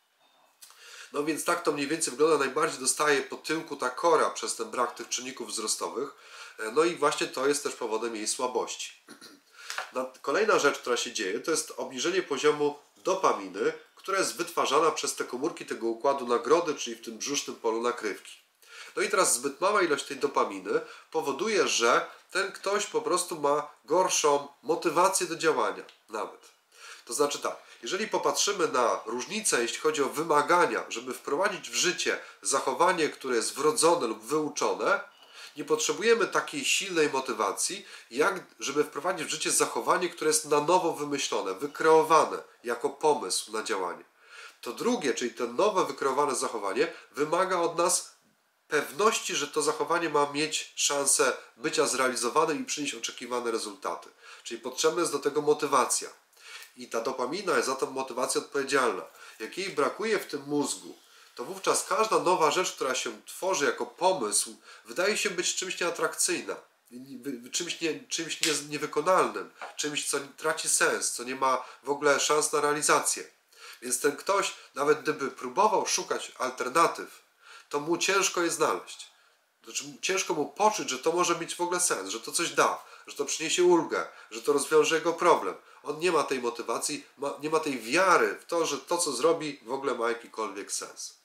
No więc tak to mniej więcej wygląda, najbardziej dostaje po tyłku ta kora przez ten brak tych czynników wzrostowych, no i właśnie to jest też powodem jej słabości. Kolejna rzecz, która się dzieje, to jest obniżenie poziomu dopaminy, która jest wytwarzana przez te komórki tego układu nagrody, czyli w tym brzusznym polu nakrywki. No i teraz zbyt mała ilość tej dopaminy powoduje, że ten ktoś po prostu ma gorszą motywację do działania nawet. To znaczy tak, jeżeli popatrzymy na różnicę, jeśli chodzi o wymagania, żeby wprowadzić w życie zachowanie, które jest wrodzone lub wyuczone, nie potrzebujemy takiej silnej motywacji, jak żeby wprowadzić w życie zachowanie, które jest na nowo wymyślone, wykreowane jako pomysł na działanie. To drugie, czyli to nowe, wykreowane zachowanie, wymaga od nas pewności, że to zachowanie ma mieć szansę bycia zrealizowane i przynieść oczekiwane rezultaty. Czyli potrzebna jest do tego motywacja. I ta dopamina jest za tą motywację odpowiedzialna. Jak jej brakuje w tym mózgu, to wówczas każda nowa rzecz, która się tworzy jako pomysł, wydaje się być czymś nieatrakcyjna. czymś, nie, czymś nie, niewykonalnym, czymś, co traci sens, co nie ma w ogóle szans na realizację. Więc ten ktoś, nawet gdyby próbował szukać alternatyw, to mu ciężko je znaleźć. Znaczy, ciężko mu poczuć, że to może mieć w ogóle sens, że to coś da, że to przyniesie ulgę, że to rozwiąże jego problem. On nie ma tej motywacji, ma, nie ma tej wiary w to, że to, co zrobi, w ogóle ma jakikolwiek sens.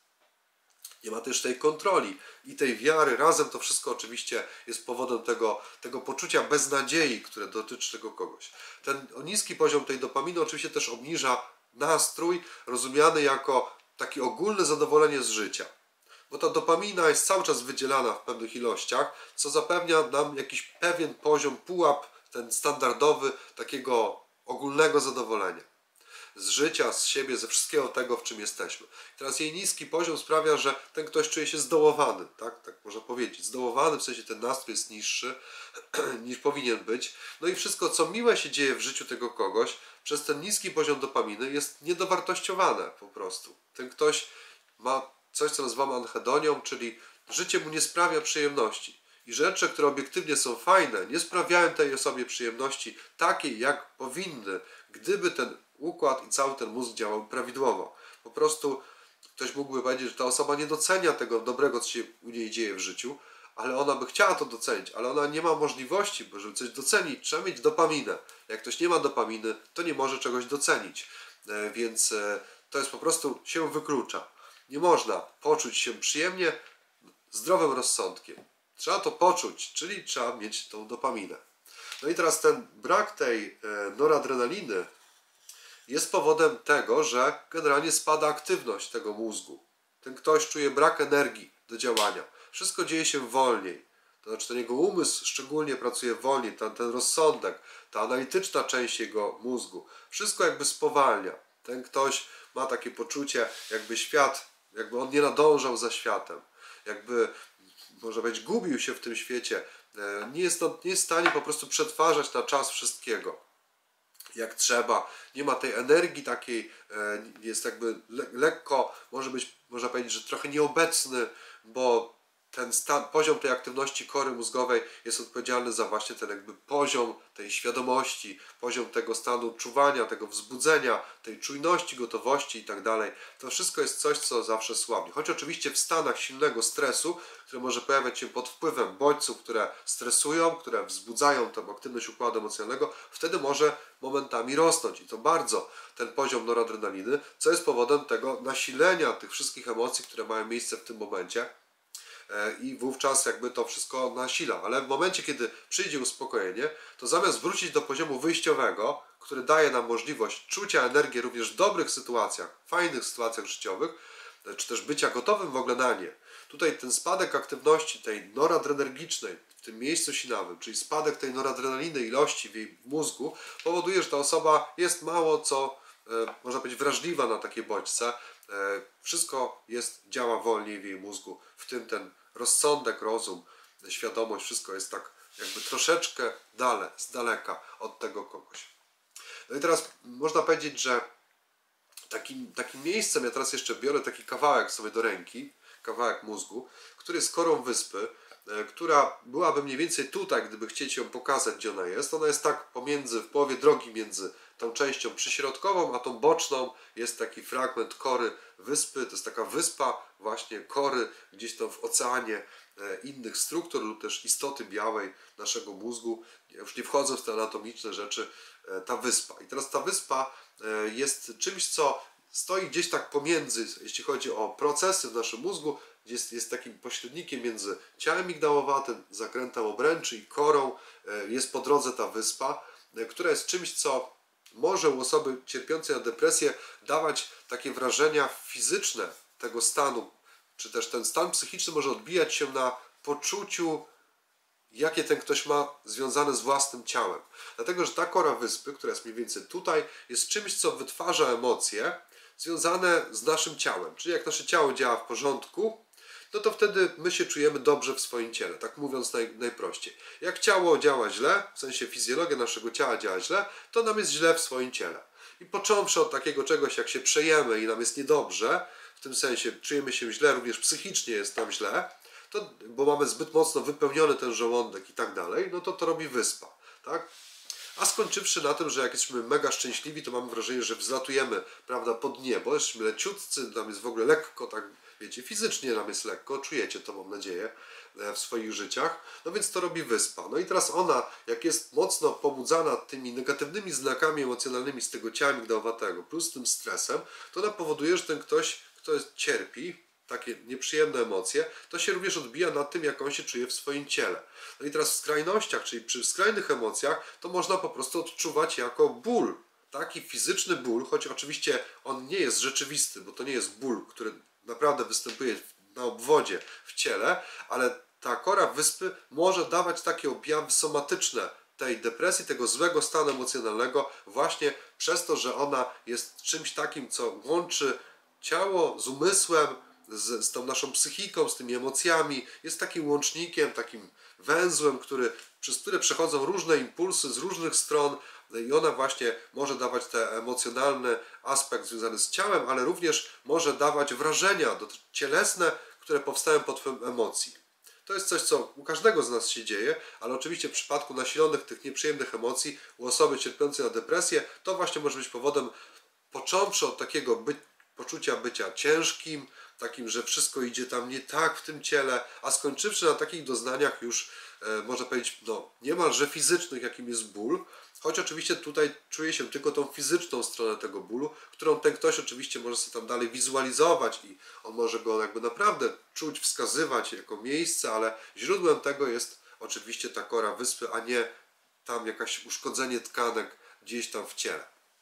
Nie ma też tej kontroli i tej wiary. Razem to wszystko oczywiście jest powodem tego, tego poczucia beznadziei, które dotyczy tego kogoś. Ten niski poziom tej dopaminy oczywiście też obniża nastrój, rozumiany jako takie ogólne zadowolenie z życia. Bo ta dopamina jest cały czas wydzielana w pewnych ilościach, co zapewnia nam jakiś pewien poziom, pułap, ten standardowy, takiego ogólnego zadowolenia. Z życia, z siebie, ze wszystkiego tego, w czym jesteśmy. Teraz jej niski poziom sprawia, że ten ktoś czuje się zdołowany, tak, tak można powiedzieć. Zdołowany, w sensie ten nastrój jest niższy niż powinien być. No i wszystko, co miłe się dzieje w życiu tego kogoś, przez ten niski poziom dopaminy jest niedowartościowane po prostu. Ten ktoś ma coś, co nazywamy anhedonią, czyli życie mu nie sprawia przyjemności. I rzeczy, które obiektywnie są fajne, nie sprawiają tej osobie przyjemności takiej, jak powinny, gdyby ten układ i cały ten mózg działał prawidłowo. Po prostu ktoś mógłby powiedzieć, że ta osoba nie docenia tego dobrego, co się u niej dzieje w życiu, ale ona by chciała to docenić, ale ona nie ma możliwości, bo żeby coś docenić, trzeba mieć dopaminę. Jak ktoś nie ma dopaminy, to nie może czegoś docenić. Więc to jest po prostu się wyklucza. Nie można poczuć się przyjemnie zdrowym rozsądkiem. Trzeba to poczuć, czyli trzeba mieć tą dopaminę. No i teraz ten brak tej noradrenaliny jest powodem tego, że generalnie spada aktywność tego mózgu. Ten ktoś czuje brak energii do działania. Wszystko dzieje się wolniej. To znaczy ten jego umysł szczególnie pracuje wolniej, ten, ten rozsądek, ta analityczna część jego mózgu. Wszystko jakby spowalnia. Ten ktoś ma takie poczucie, jakby świat, jakby on nie nadążał za światem. Jakby, można powiedzieć, gubił się w tym świecie. Nie jest, nie jest w stanie po prostu przetwarzać na czas wszystkiego jak trzeba, nie ma tej energii takiej, jest jakby le lekko, może być, można powiedzieć, że trochę nieobecny, bo ten stan, poziom tej aktywności kory mózgowej jest odpowiedzialny za właśnie ten jakby poziom tej świadomości, poziom tego stanu czuwania, tego wzbudzenia, tej czujności, gotowości i tak dalej. To wszystko jest coś, co zawsze słabnie. Choć oczywiście w stanach silnego stresu, który może pojawiać się pod wpływem bodźców, które stresują, które wzbudzają tę aktywność układu emocjonalnego, wtedy może momentami rosnąć i to bardzo ten poziom noradrenaliny, co jest powodem tego nasilenia tych wszystkich emocji, które mają miejsce w tym momencie. I wówczas jakby to wszystko nasila. Ale w momencie, kiedy przyjdzie uspokojenie, to zamiast wrócić do poziomu wyjściowego, który daje nam możliwość czucia energii również w dobrych sytuacjach, fajnych sytuacjach życiowych, czy też bycia gotowym w ogóle na nie. Tutaj ten spadek aktywności tej noradrenergicznej w tym miejscu sinawym, czyli spadek tej noradrenaliny, ilości w jej mózgu, powoduje, że ta osoba jest mało co, można powiedzieć, wrażliwa na takie bodźce. Wszystko jest, działa wolniej w jej mózgu, w tym ten rozsądek, rozum, świadomość, wszystko jest tak jakby troszeczkę dale, z daleka od tego kogoś. No i teraz można powiedzieć, że takim, takim miejscem, ja teraz jeszcze biorę taki kawałek sobie do ręki, kawałek mózgu, który jest korą wyspy, która byłaby mniej więcej tutaj, gdyby chcieć ją pokazać, gdzie ona jest. Ona jest tak pomiędzy, w połowie drogi między tą częścią przyśrodkową, a tą boczną jest taki fragment kory wyspy. To jest taka wyspa właśnie kory gdzieś tam w oceanie innych struktur lub też istoty białej naszego mózgu. Już nie wchodząc w te anatomiczne rzeczy, ta wyspa. I teraz ta wyspa jest czymś, co stoi gdzieś tak pomiędzy, jeśli chodzi o procesy w naszym mózgu, jest, jest takim pośrednikiem między ciałem migdałowatym, zakrętem obręczy i korą. Jest po drodze ta wyspa, która jest czymś, co może u osoby cierpiącej na depresję dawać takie wrażenia fizyczne tego stanu, czy też ten stan psychiczny może odbijać się na poczuciu, jakie ten ktoś ma związane z własnym ciałem. Dlatego, że ta kora wyspy, która jest mniej więcej tutaj, jest czymś, co wytwarza emocje związane z naszym ciałem. Czyli jak nasze ciało działa w porządku, no to wtedy my się czujemy dobrze w swoim ciele, tak mówiąc naj, najprościej. Jak ciało działa źle, w sensie fizjologia naszego ciała działa źle, to nam jest źle w swoim ciele. I począwszy od takiego czegoś, jak się przejemy i nam jest niedobrze, w tym sensie czujemy się źle, również psychicznie jest nam źle, to, bo mamy zbyt mocno wypełniony ten żołądek i tak dalej, no to to robi wyspa, tak? A skończywszy na tym, że jak jesteśmy mega szczęśliwi, to mamy wrażenie, że wzlatujemy, prawda, pod niebo, jesteśmy leciutcy, nam jest w ogóle lekko, tak wiecie, fizycznie nam jest lekko, czujecie to, mam nadzieję, w swoich życiach, no więc to robi wyspa. No i teraz ona, jak jest mocno pobudzana tymi negatywnymi znakami emocjonalnymi z tego ciała migdałowatego, plus tym stresem, to ona powoduje, że ten ktoś, kto cierpi, takie nieprzyjemne emocje, to się również odbija na tym, jak on się czuje w swoim ciele. No i teraz w skrajnościach, czyli przy skrajnych emocjach, to można po prostu odczuwać jako ból. Taki fizyczny ból, choć oczywiście on nie jest rzeczywisty, bo to nie jest ból, który naprawdę występuje na obwodzie w ciele, ale ta kora wyspy może dawać takie objawy somatyczne tej depresji, tego złego stanu emocjonalnego właśnie przez to, że ona jest czymś takim, co łączy ciało z umysłem, z, z tą naszą psychiką, z tymi emocjami, jest takim łącznikiem, takim węzłem, który, przez który przechodzą różne impulsy z różnych stron i ona właśnie może dawać ten emocjonalny aspekt związany z ciałem, ale również może dawać wrażenia cielesne, które powstają pod wpływem emocji. To jest coś, co u każdego z nas się dzieje, ale oczywiście w przypadku nasilonych tych nieprzyjemnych emocji u osoby cierpiącej na depresję, to właśnie może być powodem, począwszy od takiego by, poczucia bycia ciężkim, takim, że wszystko idzie tam nie tak w tym ciele, a skończywszy na takich doznaniach już, e, można powiedzieć, no, niemalże fizycznych, jakim jest ból, choć oczywiście tutaj czuje się tylko tą fizyczną stronę tego bólu, którą ten ktoś oczywiście może sobie tam dalej wizualizować i on może go jakby naprawdę czuć, wskazywać jako miejsce, ale źródłem tego jest oczywiście ta kora wyspy, a nie tam jakaś uszkodzenie tkanek gdzieś tam w ciele.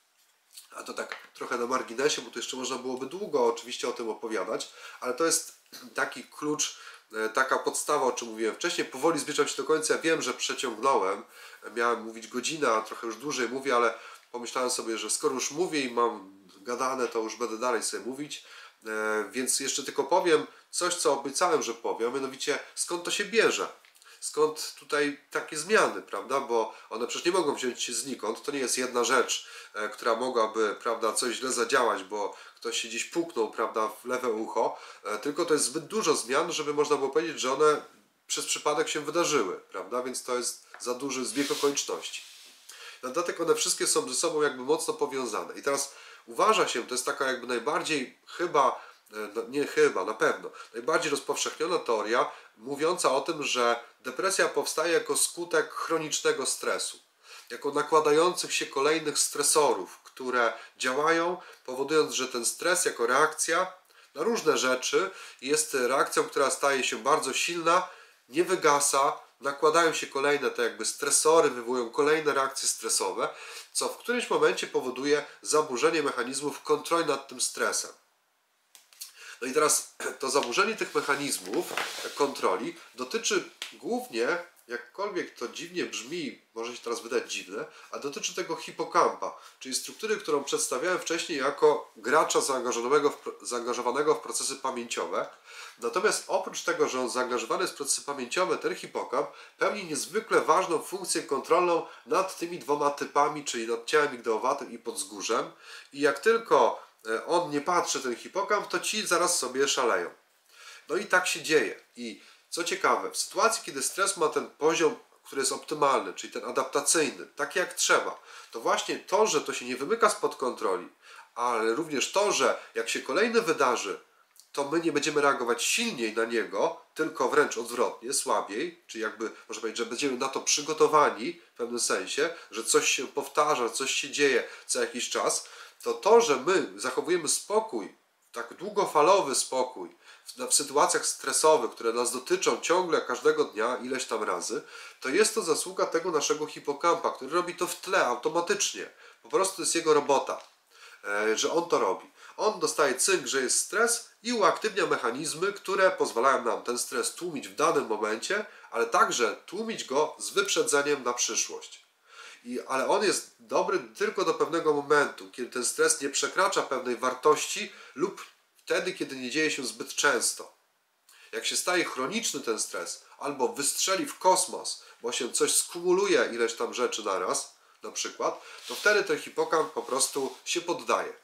A to tak trochę na marginesie, bo to jeszcze można byłoby długo oczywiście o tym opowiadać, ale to jest taki klucz, taka podstawa, o czym mówiłem wcześniej. Powoli zbliżam się do końca. Ja wiem, że przeciągnąłem. Miałem mówić godzinę, a trochę już dłużej mówię, ale pomyślałem sobie, że skoro już mówię i mam gadane, to już będę dalej sobie mówić. Więc jeszcze tylko powiem coś, co obiecałem, że powiem, mianowicie skąd to się bierze. Skąd tutaj takie zmiany, prawda? Bo one przecież nie mogą wziąć się znikąd. To nie jest jedna rzecz, e, która mogłaby, prawda, coś źle zadziałać, bo ktoś się gdzieś puknął, prawda, w lewe ucho. E, tylko to jest zbyt dużo zmian, żeby można było powiedzieć, że one przez przypadek się wydarzyły, prawda? Więc to jest za duży zbieg okoliczności. Na dodatek one wszystkie są ze sobą jakby mocno powiązane. I teraz uważa się, to jest taka jakby najbardziej chyba, nie chyba, na pewno, najbardziej rozpowszechniona teoria mówiąca o tym, że depresja powstaje jako skutek chronicznego stresu, jako nakładających się kolejnych stresorów, które działają, powodując, że ten stres jako reakcja na różne rzeczy jest reakcją, która staje się bardzo silna, nie wygasa, nakładają się kolejne te jakby stresory, wywołują kolejne reakcje stresowe, co w którymś momencie powoduje zaburzenie mechanizmów kontroli nad tym stresem. No i teraz to zaburzenie tych mechanizmów kontroli dotyczy głównie, jakkolwiek to dziwnie brzmi, może się teraz wydać dziwne, a dotyczy tego hipokampa, czyli struktury, którą przedstawiałem wcześniej jako gracza zaangażowanego w, zaangażowanego w procesy pamięciowe. Natomiast oprócz tego, że on zaangażowany jest w procesy pamięciowe, ten hipokamp pełni niezwykle ważną funkcję kontrolną nad tymi dwoma typami, czyli nad ciałem migdałowatym i podzgórzem. I jak tylko on nie patrzy, ten hipokamp, to ci zaraz sobie szaleją. No i tak się dzieje. I co ciekawe, w sytuacji, kiedy stres ma ten poziom, który jest optymalny, czyli ten adaptacyjny, taki jak trzeba, to właśnie to, że to się nie wymyka spod kontroli, ale również to, że jak się kolejny wydarzy, to my nie będziemy reagować silniej na niego, tylko wręcz odwrotnie, słabiej, czyli jakby można powiedzieć, że będziemy na to przygotowani w pewnym sensie, że coś się powtarza, coś się dzieje co jakiś czas, to to, że my zachowujemy spokój, tak długofalowy spokój w, w sytuacjach stresowych, które nas dotyczą ciągle każdego dnia, ileś tam razy, to jest to zasługa tego naszego hipokampa, który robi to w tle automatycznie. Po prostu jest jego robota, e, że on to robi. On dostaje cynk, że jest stres i uaktywnia mechanizmy, które pozwalają nam ten stres tłumić w danym momencie, ale także tłumić go z wyprzedzeniem na przyszłość. I, ale on jest dobry tylko do pewnego momentu, kiedy ten stres nie przekracza pewnej wartości lub wtedy, kiedy nie dzieje się zbyt często. Jak się staje chroniczny ten stres, albo wystrzeli w kosmos, bo się coś skumuluje ileś tam rzeczy naraz, na przykład, to wtedy ten hipokamp po prostu się poddaje.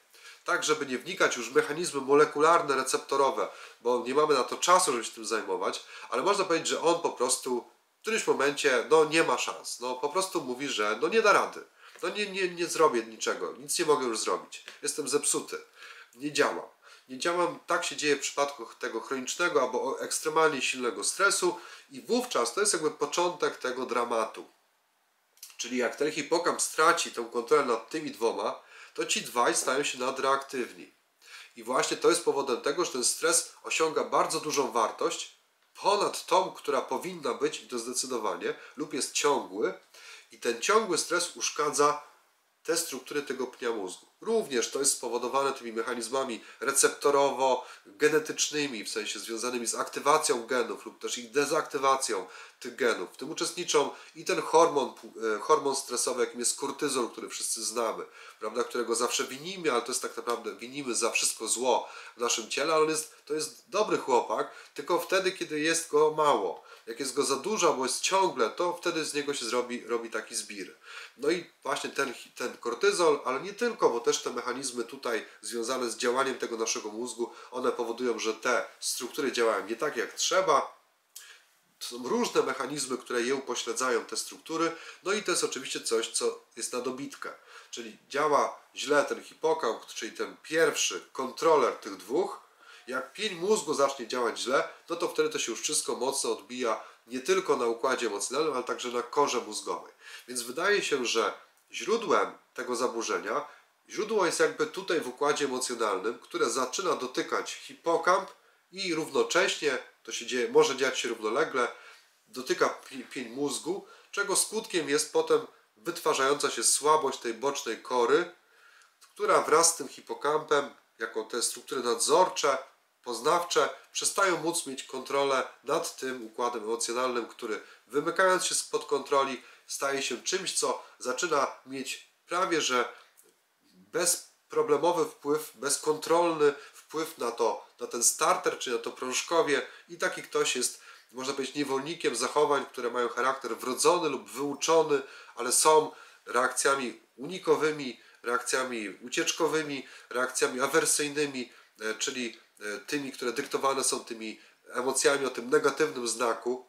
tak żeby nie wnikać już w mechanizmy molekularne, receptorowe, bo nie mamy na to czasu, żeby się tym zajmować, ale można powiedzieć, że on po prostu w którymś momencie no, nie ma szans. No, po prostu mówi, że no, nie da rady. No, nie, nie, nie zrobię niczego, nic nie mogę już zrobić. Jestem zepsuty. Nie działam. Nie działam, tak się dzieje w przypadku tego chronicznego albo ekstremalnie silnego stresu i wówczas to jest jakby początek tego dramatu. Czyli jak ten hipokamp straci tę kontrolę nad tymi dwoma, to ci dwaj stają się nadreaktywni. I właśnie to jest powodem tego, że ten stres osiąga bardzo dużą wartość ponad tą, która powinna być, i to zdecydowanie, lub jest ciągły. I ten ciągły stres uszkadza te struktury tego pnia mózgu. Również to jest spowodowane tymi mechanizmami receptorowo-genetycznymi, w sensie związanymi z aktywacją genów lub też ich dezaktywacją tych genów. W tym uczestniczą i ten hormon, hormon stresowy, jakim jest kortyzol, który wszyscy znamy, prawda, którego zawsze winimy, ale to jest tak naprawdę winimy za wszystko zło w naszym ciele, ale on jest, to jest dobry chłopak, tylko wtedy, kiedy jest go mało. Jak jest go za dużo, bo jest ciągle, to wtedy z niego się zrobi, robi taki zbir. No i właśnie ten, ten kortyzol, ale nie tylko, bo też te mechanizmy tutaj związane z działaniem tego naszego mózgu, one powodują, że te struktury działają nie tak jak trzeba. To są różne mechanizmy, które je upośledzają, te struktury. No i to jest oczywiście coś, co jest na dobitkę. Czyli działa źle ten hipokamp, czyli ten pierwszy kontroler tych dwóch. Jak pień mózgu zacznie działać źle, no to wtedy to się już wszystko mocno odbija nie tylko na układzie emocjonalnym, ale także na korze mózgowej. Więc wydaje się, że źródłem tego zaburzenia, źródło jest jakby tutaj w układzie emocjonalnym, które zaczyna dotykać hipokamp i równocześnie, to się dzieje, może dziać się równolegle, dotyka pień mózgu, czego skutkiem jest potem wytwarzająca się słabość tej bocznej kory, która wraz z tym hipokampem, jako te struktury nadzorcze, poznawcze, przestają móc mieć kontrolę nad tym układem emocjonalnym, który wymykając się spod kontroli staje się czymś, co zaczyna mieć prawie że bezproblemowy wpływ, bezkontrolny wpływ na to, na ten starter, czy na to prążkowie, i taki ktoś jest, można powiedzieć, niewolnikiem zachowań, które mają charakter wrodzony lub wyuczony, ale są reakcjami unikowymi, reakcjami ucieczkowymi, reakcjami awersyjnymi, czyli tymi, które dyktowane są tymi emocjami o tym negatywnym znaku,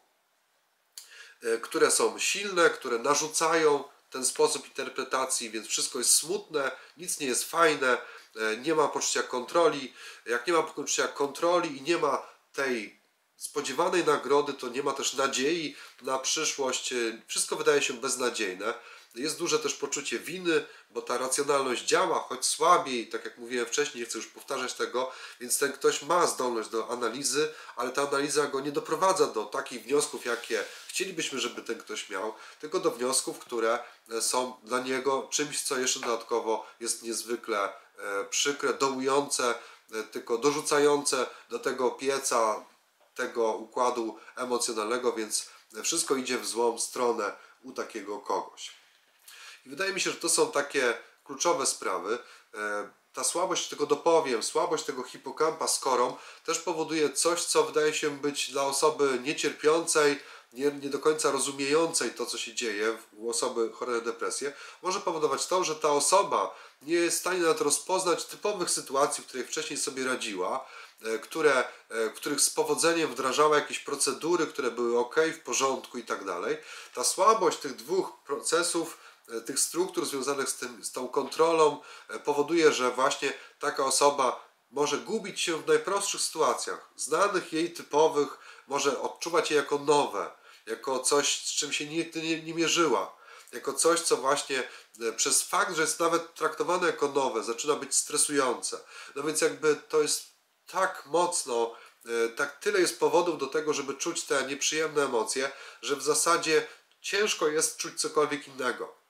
które są silne, które narzucają ten sposób interpretacji, więc wszystko jest smutne, nic nie jest fajne, nie ma poczucia kontroli. Jak nie ma poczucia kontroli i nie ma tej spodziewanej nagrody, to nie ma też nadziei na przyszłość. Wszystko wydaje się beznadziejne. Jest duże też poczucie winy, bo ta racjonalność działa, choć słabiej, tak jak mówiłem wcześniej, nie chcę już powtarzać tego, więc ten ktoś ma zdolność do analizy, ale ta analiza go nie doprowadza do takich wniosków, jakie chcielibyśmy, żeby ten ktoś miał, tylko do wniosków, które są dla niego czymś, co jeszcze dodatkowo jest niezwykle przykre, dołujące, tylko dorzucające do tego pieca, tego układu emocjonalnego, więc wszystko idzie w złą stronę u takiego kogoś. I wydaje mi się, że to są takie kluczowe sprawy. Ta słabość, tego dopowiem, słabość tego hipokampa z korą też powoduje coś, co wydaje się być dla osoby niecierpiącej, nie, nie do końca rozumiejącej to, co się dzieje u osoby chorej na depresję, może powodować to, że ta osoba nie jest w stanie nawet rozpoznać typowych sytuacji, w których wcześniej sobie radziła, które, w których z powodzeniem wdrażała jakieś procedury, które były ok, w porządku i tak dalej. Ta słabość tych dwóch procesów, tych struktur związanych z, tym, z tą kontrolą powoduje, że właśnie taka osoba może gubić się w najprostszych sytuacjach, znanych jej typowych, może odczuwać je jako nowe, jako coś, z czym się nigdy nie, nie mierzyła, jako coś, co właśnie przez fakt, że jest nawet traktowane jako nowe, zaczyna być stresujące. No więc jakby to jest tak mocno, tak tyle jest powodów do tego, żeby czuć te nieprzyjemne emocje, że w zasadzie ciężko jest czuć cokolwiek innego.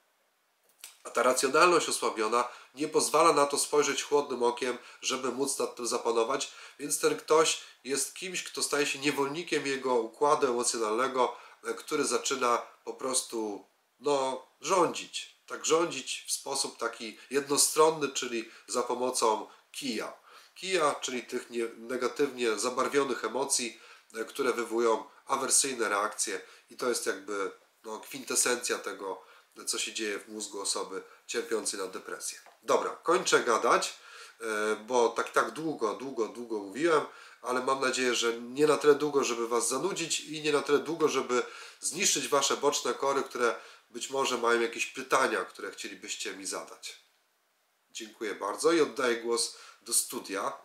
A ta racjonalność osłabiona nie pozwala na to spojrzeć chłodnym okiem, żeby móc nad tym zapanować, więc ten ktoś jest kimś, kto staje się niewolnikiem jego układu emocjonalnego, który zaczyna po prostu no, rządzić. Tak rządzić w sposób taki jednostronny, czyli za pomocą kija. Kija, czyli tych negatywnie zabarwionych emocji, które wywołują awersyjne reakcje, i to jest jakby no, kwintesencja tego, co się dzieje w mózgu osoby cierpiącej na depresję. Dobra, kończę gadać. bo tak tak długo, długo, długo mówiłem, ale mam nadzieję, że nie na tyle długo, żeby Was zanudzić i nie na tyle długo, żeby zniszczyć Wasze boczne kory, które być może mają jakieś pytania, które chcielibyście mi zadać. Dziękuję bardzo i oddaję głos do studia.